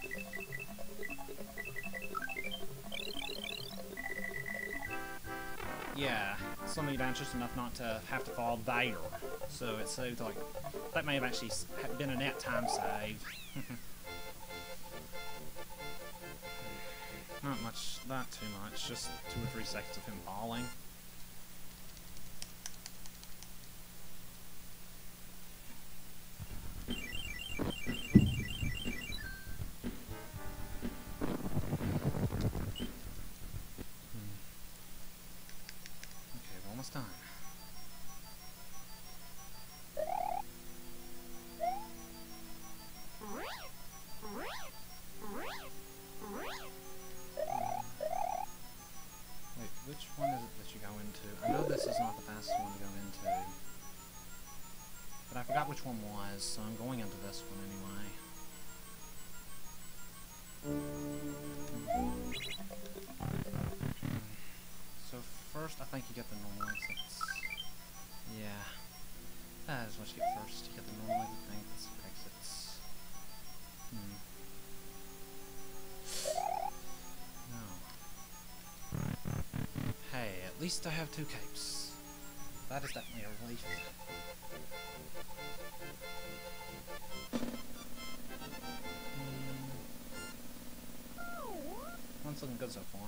Yeah, slowed me down just enough not to have to fall there. So it saved, like, that may have actually been a net time save. Not much, not too much, just two or three seconds of him falling. this is not the fastest one to go into. But I forgot which one was, so I'm going into this one anyway. So first, I think you get the normal exits. Yeah. That is what you get first. You get the normal exits. exits. Hmm. No. Hey, at least I have two capes. That is definitely a relief. Hmm. One's looking good so far.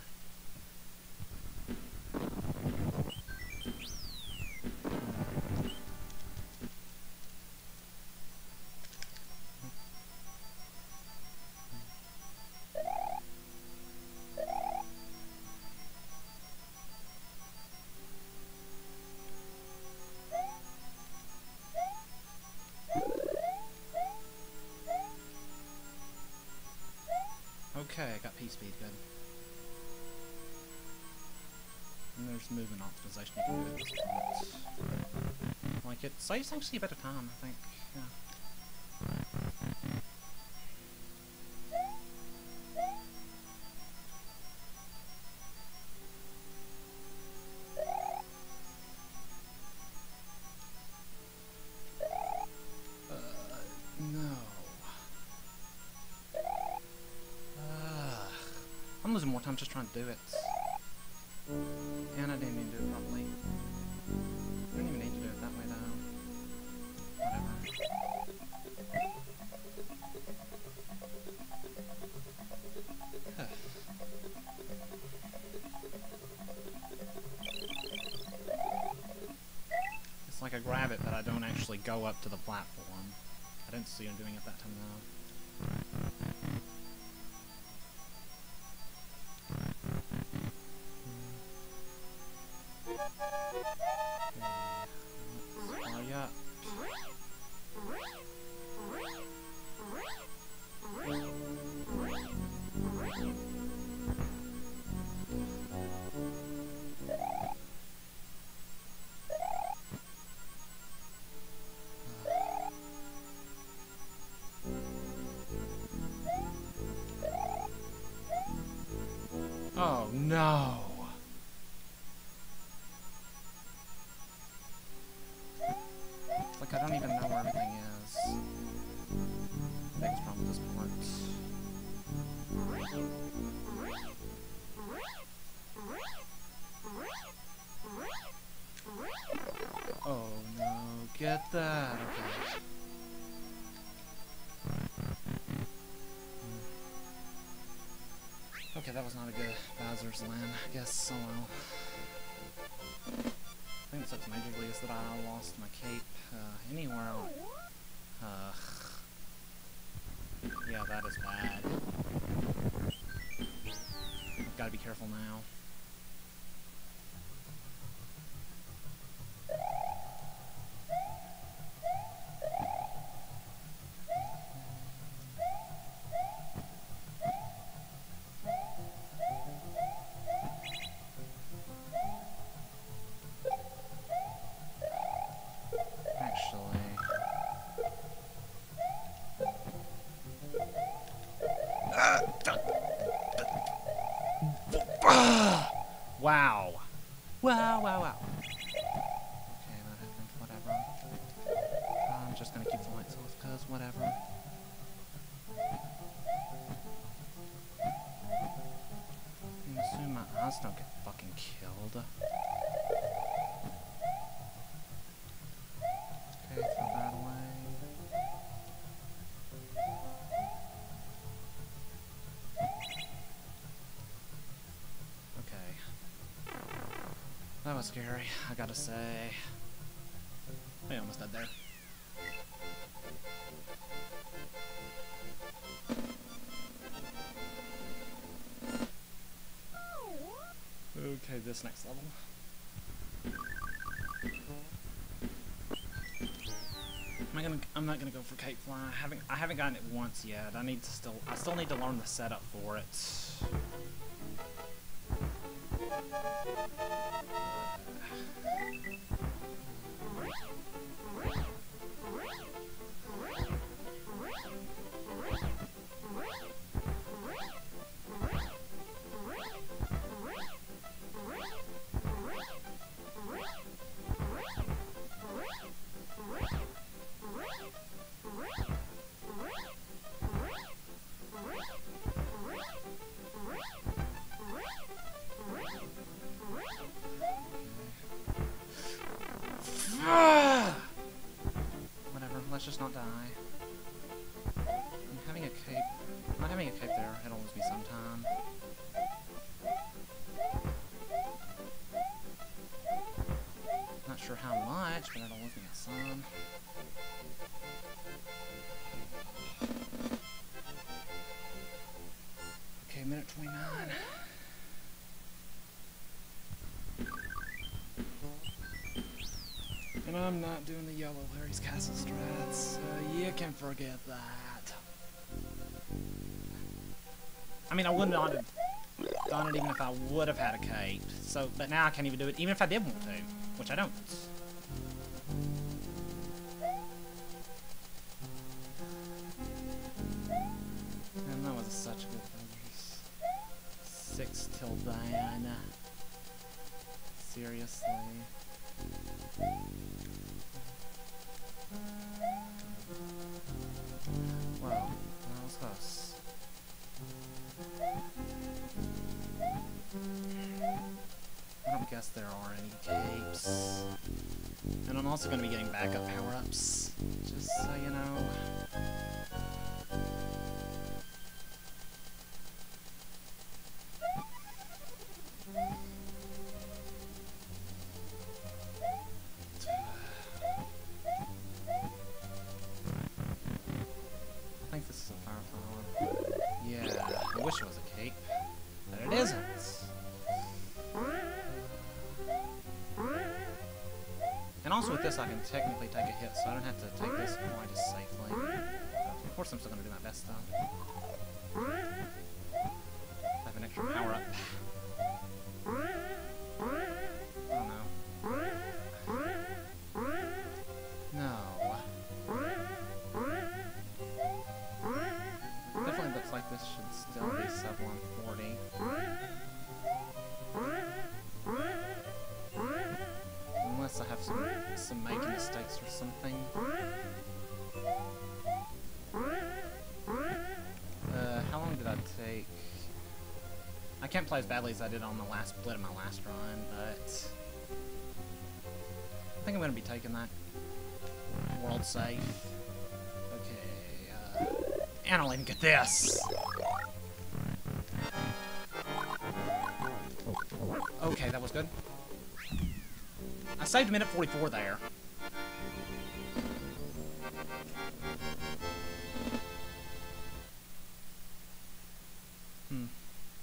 Okay, I got P-speed, good. And there's movement optimization you can do at this point. Like, it saves actually a bit of time, I think. Yeah. I'm losing more time just trying to do it. And I didn't even do it properly. I didn't even need to do it that way though. Whatever. It's like I grab it, but I don't actually go up to the platform. I didn't see him doing it that time though. Oh no! It's like I don't even know where everything is. Biggest problem with this part. Oh no, get that! Okay. Okay, that was not a good Bowser's Land. I guess, oh well. I think it's majorly is that I lost my cape uh, anywhere. Uh, yeah, that is bad. I've got to be careful now. Wow. Wow, wow, wow. Okay, that happened, whatever. I'm just gonna keep the lights off, cause whatever. I assume my eyes don't get fucking killed. Okay, throw that away. That was scary, I gotta say. I almost died there. Okay, this next level. Am I gonna? I'm not gonna go for Cape Fly. I haven't. I haven't gotten it once yet. I need to still. I still need to learn the setup for it. Whatever, let's just not die. I'm having a cape. Not having a cape there, it'll lose me sometime. Not sure how much, but it'll lose me some. Okay, minute twenty-nine. And I'm not doing the yellow Larry's Castle strats, so you can forget that. I mean, I wouldn't have done it even if I would have had a cape. So, but now I can't even do it, even if I did want to, which I don't. And that was such a good focus. Six till then. Seriously. Well, that was close. I don't guess there are any capes. And I'm also going to be getting backup power-ups, just so you know. I think this is a firepower. Yeah, I wish it was a cape, but it isn't. And also with this, I can technically take a hit, so I don't have to take this quite as safely. Of course, I'm still going to do my best, though. I have an extra power-up. Oh, no. No. Definitely looks like this should still be sub one forty. Unless I have some, some making mistakes or something. Uh, how long did I take? I can't play as badly as I did on the last split of my last run, but I think I'm going to be taking that. World safe. Okay, uh, and I'll even get this! Okay, that was good. I saved a minute forty-four there. Hmm.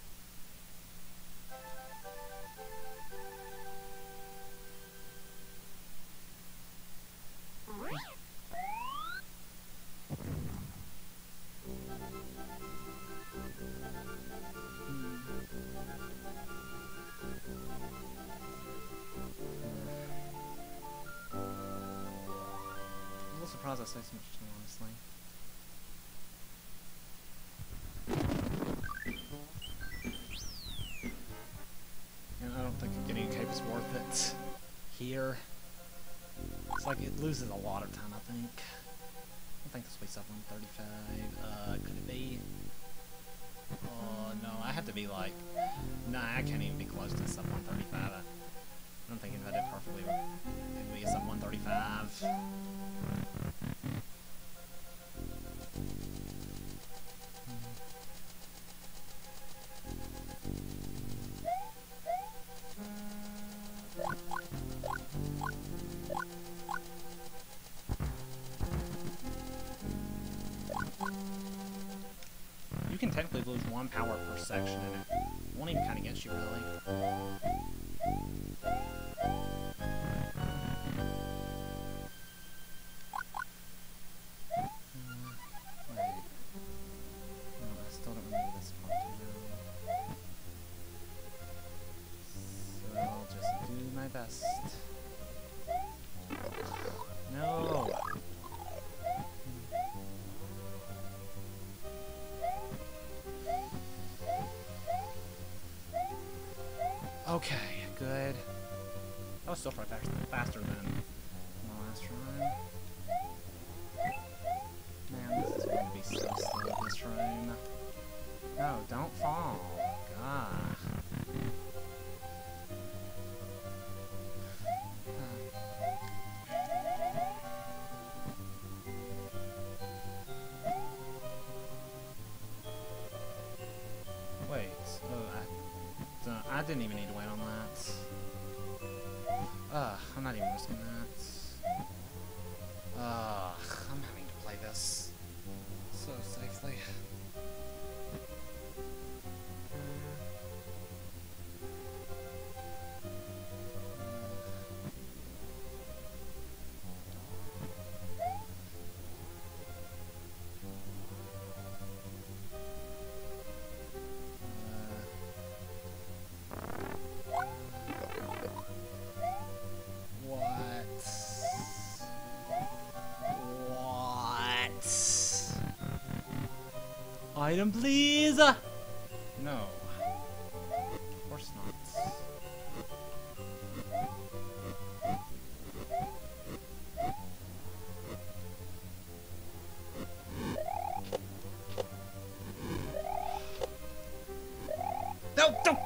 I'm a little surprised I saved so much time, honestly. And I don't think getting a cape is worth it here. It's like it loses a lot of time, I think. I think this will be sub one thirty-five. Uh, could it be? Oh, no, I have to be like... Nah, I can't even be close to sub one thirty-five. I, I'm thinking if I did perfectly, it would be a sub one thirty-five. You can technically lose one power per section, and it won't even count against you, really. fast. No. Okay, good. That was still probably faster, faster than my last run. Man, this is going to be so slow, this room. No, don't fall. God. Wait, oh, I, I didn't even need to wait on that. Ugh, I'm not even risking that. Ugh, I'm having to play this so safely. Item, please! No. Of course not. No, don't!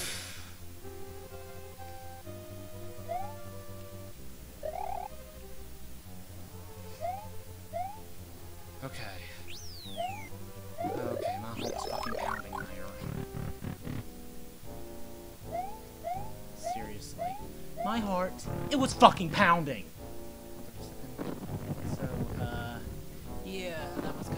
Okay. Okay, my heart's fucking pounding here. Seriously. My heart, it was fucking pounding! So, uh, yeah, that was good.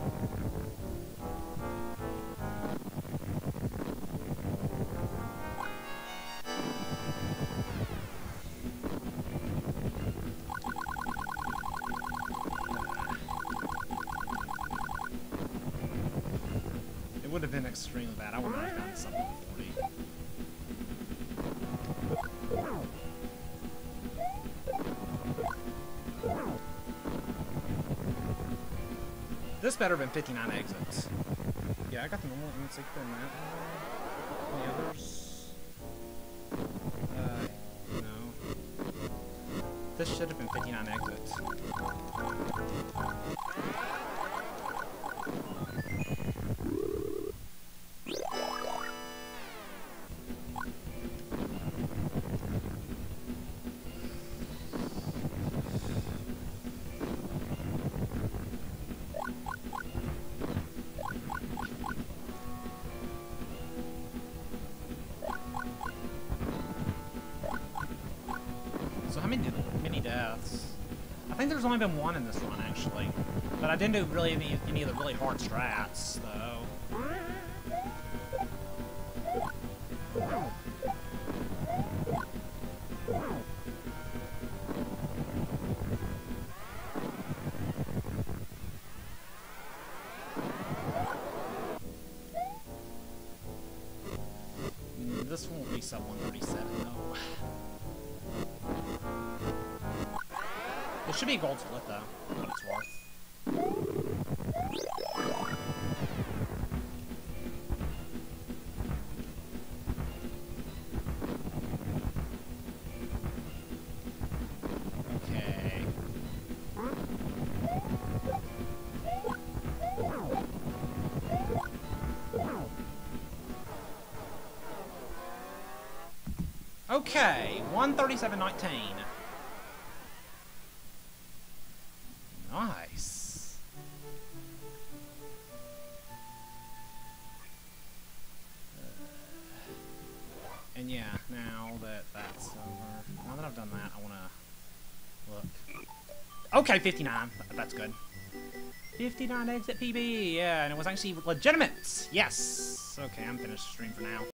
It would have been extremely bad. I would not have done something forty. This better have been fifty-nine exits. Yeah, I got the normal and it's like in that. Any others? Uh, no. This should have been fifty-nine exits. So how many many deaths? I think there's only been one in this run actually, but I didn't do really any, any of the really hard strats though. Mm, this one will be sub one thirty-seven though. It should be a gold split, though, for what it's worth. Okay. Okay, one thirty-seven nineteen. Nice. Uh, and yeah, now that that's over, now that I've done that, I want to look. Okay, fifty-nine. That's good. fifty-nine exit P B. Yeah, and it was actually legitimate. Yes. Okay, I'm finished stream for now.